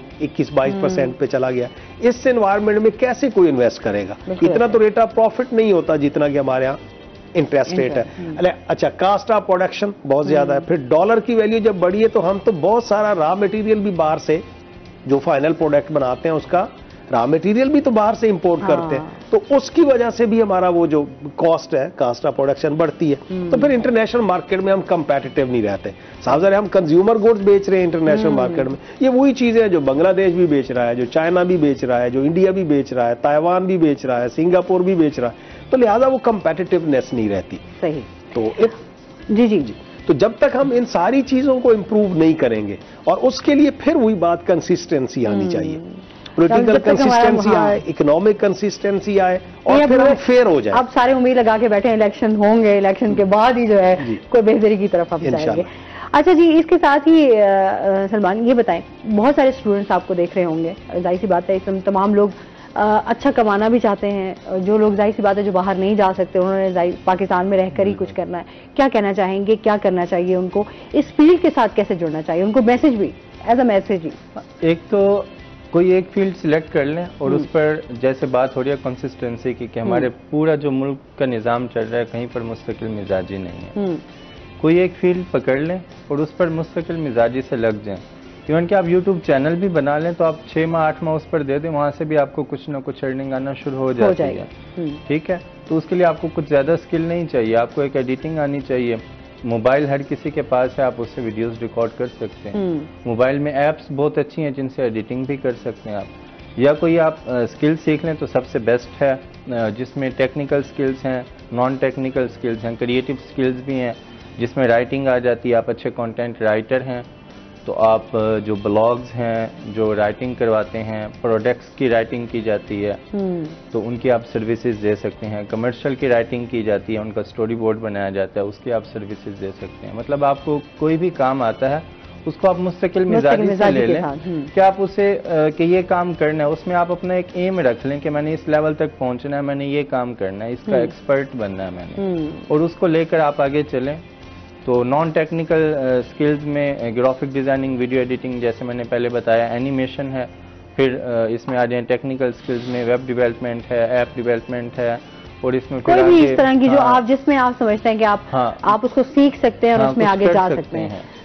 21-22% पे चला गया, इस एनवायरनमेंट में कैसे कोई इन्वेस्ट करेगा? इतना तो रेट ऑफ प्रॉफिट नहीं होता जितना कि हमारे यहाँ इंटरेस्ट रेट है। अच्छा, कास्ट ऑफ प्रोडक्शन बहुत ज्यादा है। फिर डॉलर की वैल्यू जब बढ़ी है तो हम तो बहुत सारा रॉ मटेरियल भी बाहर से जो फाइनल प्रोडक्ट बनाते हैं उसका रॉ मटेरियल भी तो बाहर से इंपोर्ट करते हैं, तो उसकी वजह से भी हमारा वो जो कॉस्ट है, कास्ट ऑफ प्रोडक्शन बढ़ती है। तो फिर इंटरनेशनल मार्केट में हम कंपेटिटिव नहीं रहते। साहब हम कंज्यूमर गुड्स बेच रहे हैं इंटरनेशनल मार्केट में, ये वही चीजें हैं जो बांग्लादेश भी बेच रहा है, जो चाइना भी बेच रहा है, जो इंडिया भी बेच रहा है, ताइवान भी बेच रहा है, सिंगापुर भी बेच रहा है। तो लिहाजा वो कंपेटिटिवनेस नहीं रहती। सही। तो जी। तो जब तक हम इन सारी चीजों को इंप्रूव नहीं करेंगे, और उसके लिए फिर वही बात कंसिस्टेंसी आनी चाहिए, पॉलिटिकल कंसिस्टेंसी आए, इकोनॉमिक कंसिस्टेंसी आए, और फिर हम फेयर हो जाए। अब सारे उम्मीद लगा के बैठे इलेक्शन होंगे, इलेक्शन के बाद ही जो है कोई बेहतरी की तरफ हम जाएंगे। अच्छा जी, इसके साथ ही सलमान ये बताएं, बहुत सारे स्टूडेंट्स आपको देख रहे होंगे, जाहिर सी बात है इसमें तमाम लोग अच्छा कमाना भी चाहते हैं, जो लोग जाहिर सी बात है जो बाहर नहीं जा सकते उन्होंने पाकिस्तान में रहकर ही कुछ करना है। क्या कहना चाहेंगे, क्या करना चाहिए उनको, इस फील्ड के साथ कैसे जुड़ना चाहिए उनको, मैसेज भी एज अ मैसेज ही? एक तो कोई एक फील्ड सिलेक्ट कर लें और उस पर जैसे बात हो रही है कंसिस्टेंसी की कि हमारे पूरा जो मुल्क का निज़ाम चल रहा है कहीं पर मुस्तकिल मिजाजी नहीं है, कोई एक फील्ड पकड़ लें और उस पर मुस्तकिल मिजाजी से लग जाएं। इवन कि आप YouTube चैनल भी बना लें तो आप 6 माह 8 माह उस पर दे दें, वहाँ से भी आपको कुछ ना कुछ अर्निंग आना शुरू हो जाती है। ठीक है, तो उसके लिए आपको कुछ ज़्यादा स्किल नहीं चाहिए, आपको एक एडिटिंग आनी चाहिए। मोबाइल हर किसी के पास है, आप उससे वीडियोस रिकॉर्ड कर सकते हैं। मोबाइल में ऐप्स बहुत अच्छी हैं जिनसे एडिटिंग भी कर सकते हैं आप, या कोई आप स्किल सीख लें तो सबसे बेस्ट है, जिसमें टेक्निकल स्किल्स हैं, नॉन टेक्निकल स्किल्स हैं, क्रिएटिव स्किल्स भी हैं, जिसमें राइटिंग आ जाती है, आप अच्छे कंटेंट राइटर हैं तो आप जो ब्लॉग्स हैं जो राइटिंग करवाते हैं, प्रोडक्ट्स की राइटिंग की जाती है तो उनकी आप सर्विसेज दे सकते हैं। कमर्शियल की राइटिंग की जाती है, उनका स्टोरी बोर्ड बनाया जाता है, उसकी आप सर्विसेज दे सकते हैं। मतलब आपको कोई भी काम आता है उसको आप मुस्तकिल मिजाजी से ले लें कि आप उसे कि ये काम करना है, उसमें आप अपना एक एम रख लें कि मैंने इस लेवल तक पहुंचना है, मैंने ये काम करना है, इसका एक्सपर्ट बनना है मैंने, और उसको लेकर आप आगे चलें। तो नॉन टेक्निकल स्किल्स में ग्राफिक डिज़ाइनिंग, वीडियो एडिटिंग, जैसे मैंने पहले बताया, एनिमेशन है, फिर इसमें आ जाए टेक्निकल स्किल्स में वेब डेवलपमेंट है, ऐप डेवलपमेंट है, और इसमें कोई भी इस तरह की जो आप जिसमें आप समझते हैं कि आप उसको सीख सकते हैं और उसमें आगे जा सकते हैं।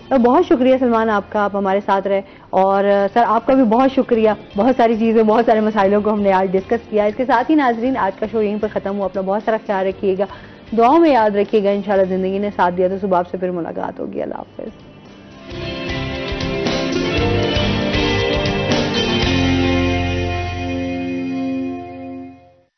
तो बहुत शुक्रिया सलमान आपका, आप हमारे साथ रहे। और सर आपका भी बहुत शुक्रिया, बहुत सारी चीज़ें, बहुत सारे मसाइलों को हमने आज डिस्कस किया। इसके साथ ही नाजरीन आज का शो यहीं पर ख़त्म हुआ। अपना बहुत सारा ख्याल रखिएगा, दुआओं में याद रखिएगा। इंशाल्लाह ज़िंदगी ने साथ दिया तो सुबह आपसे फिर मुलाकात होगी। अल्लाह हाफ़िज़।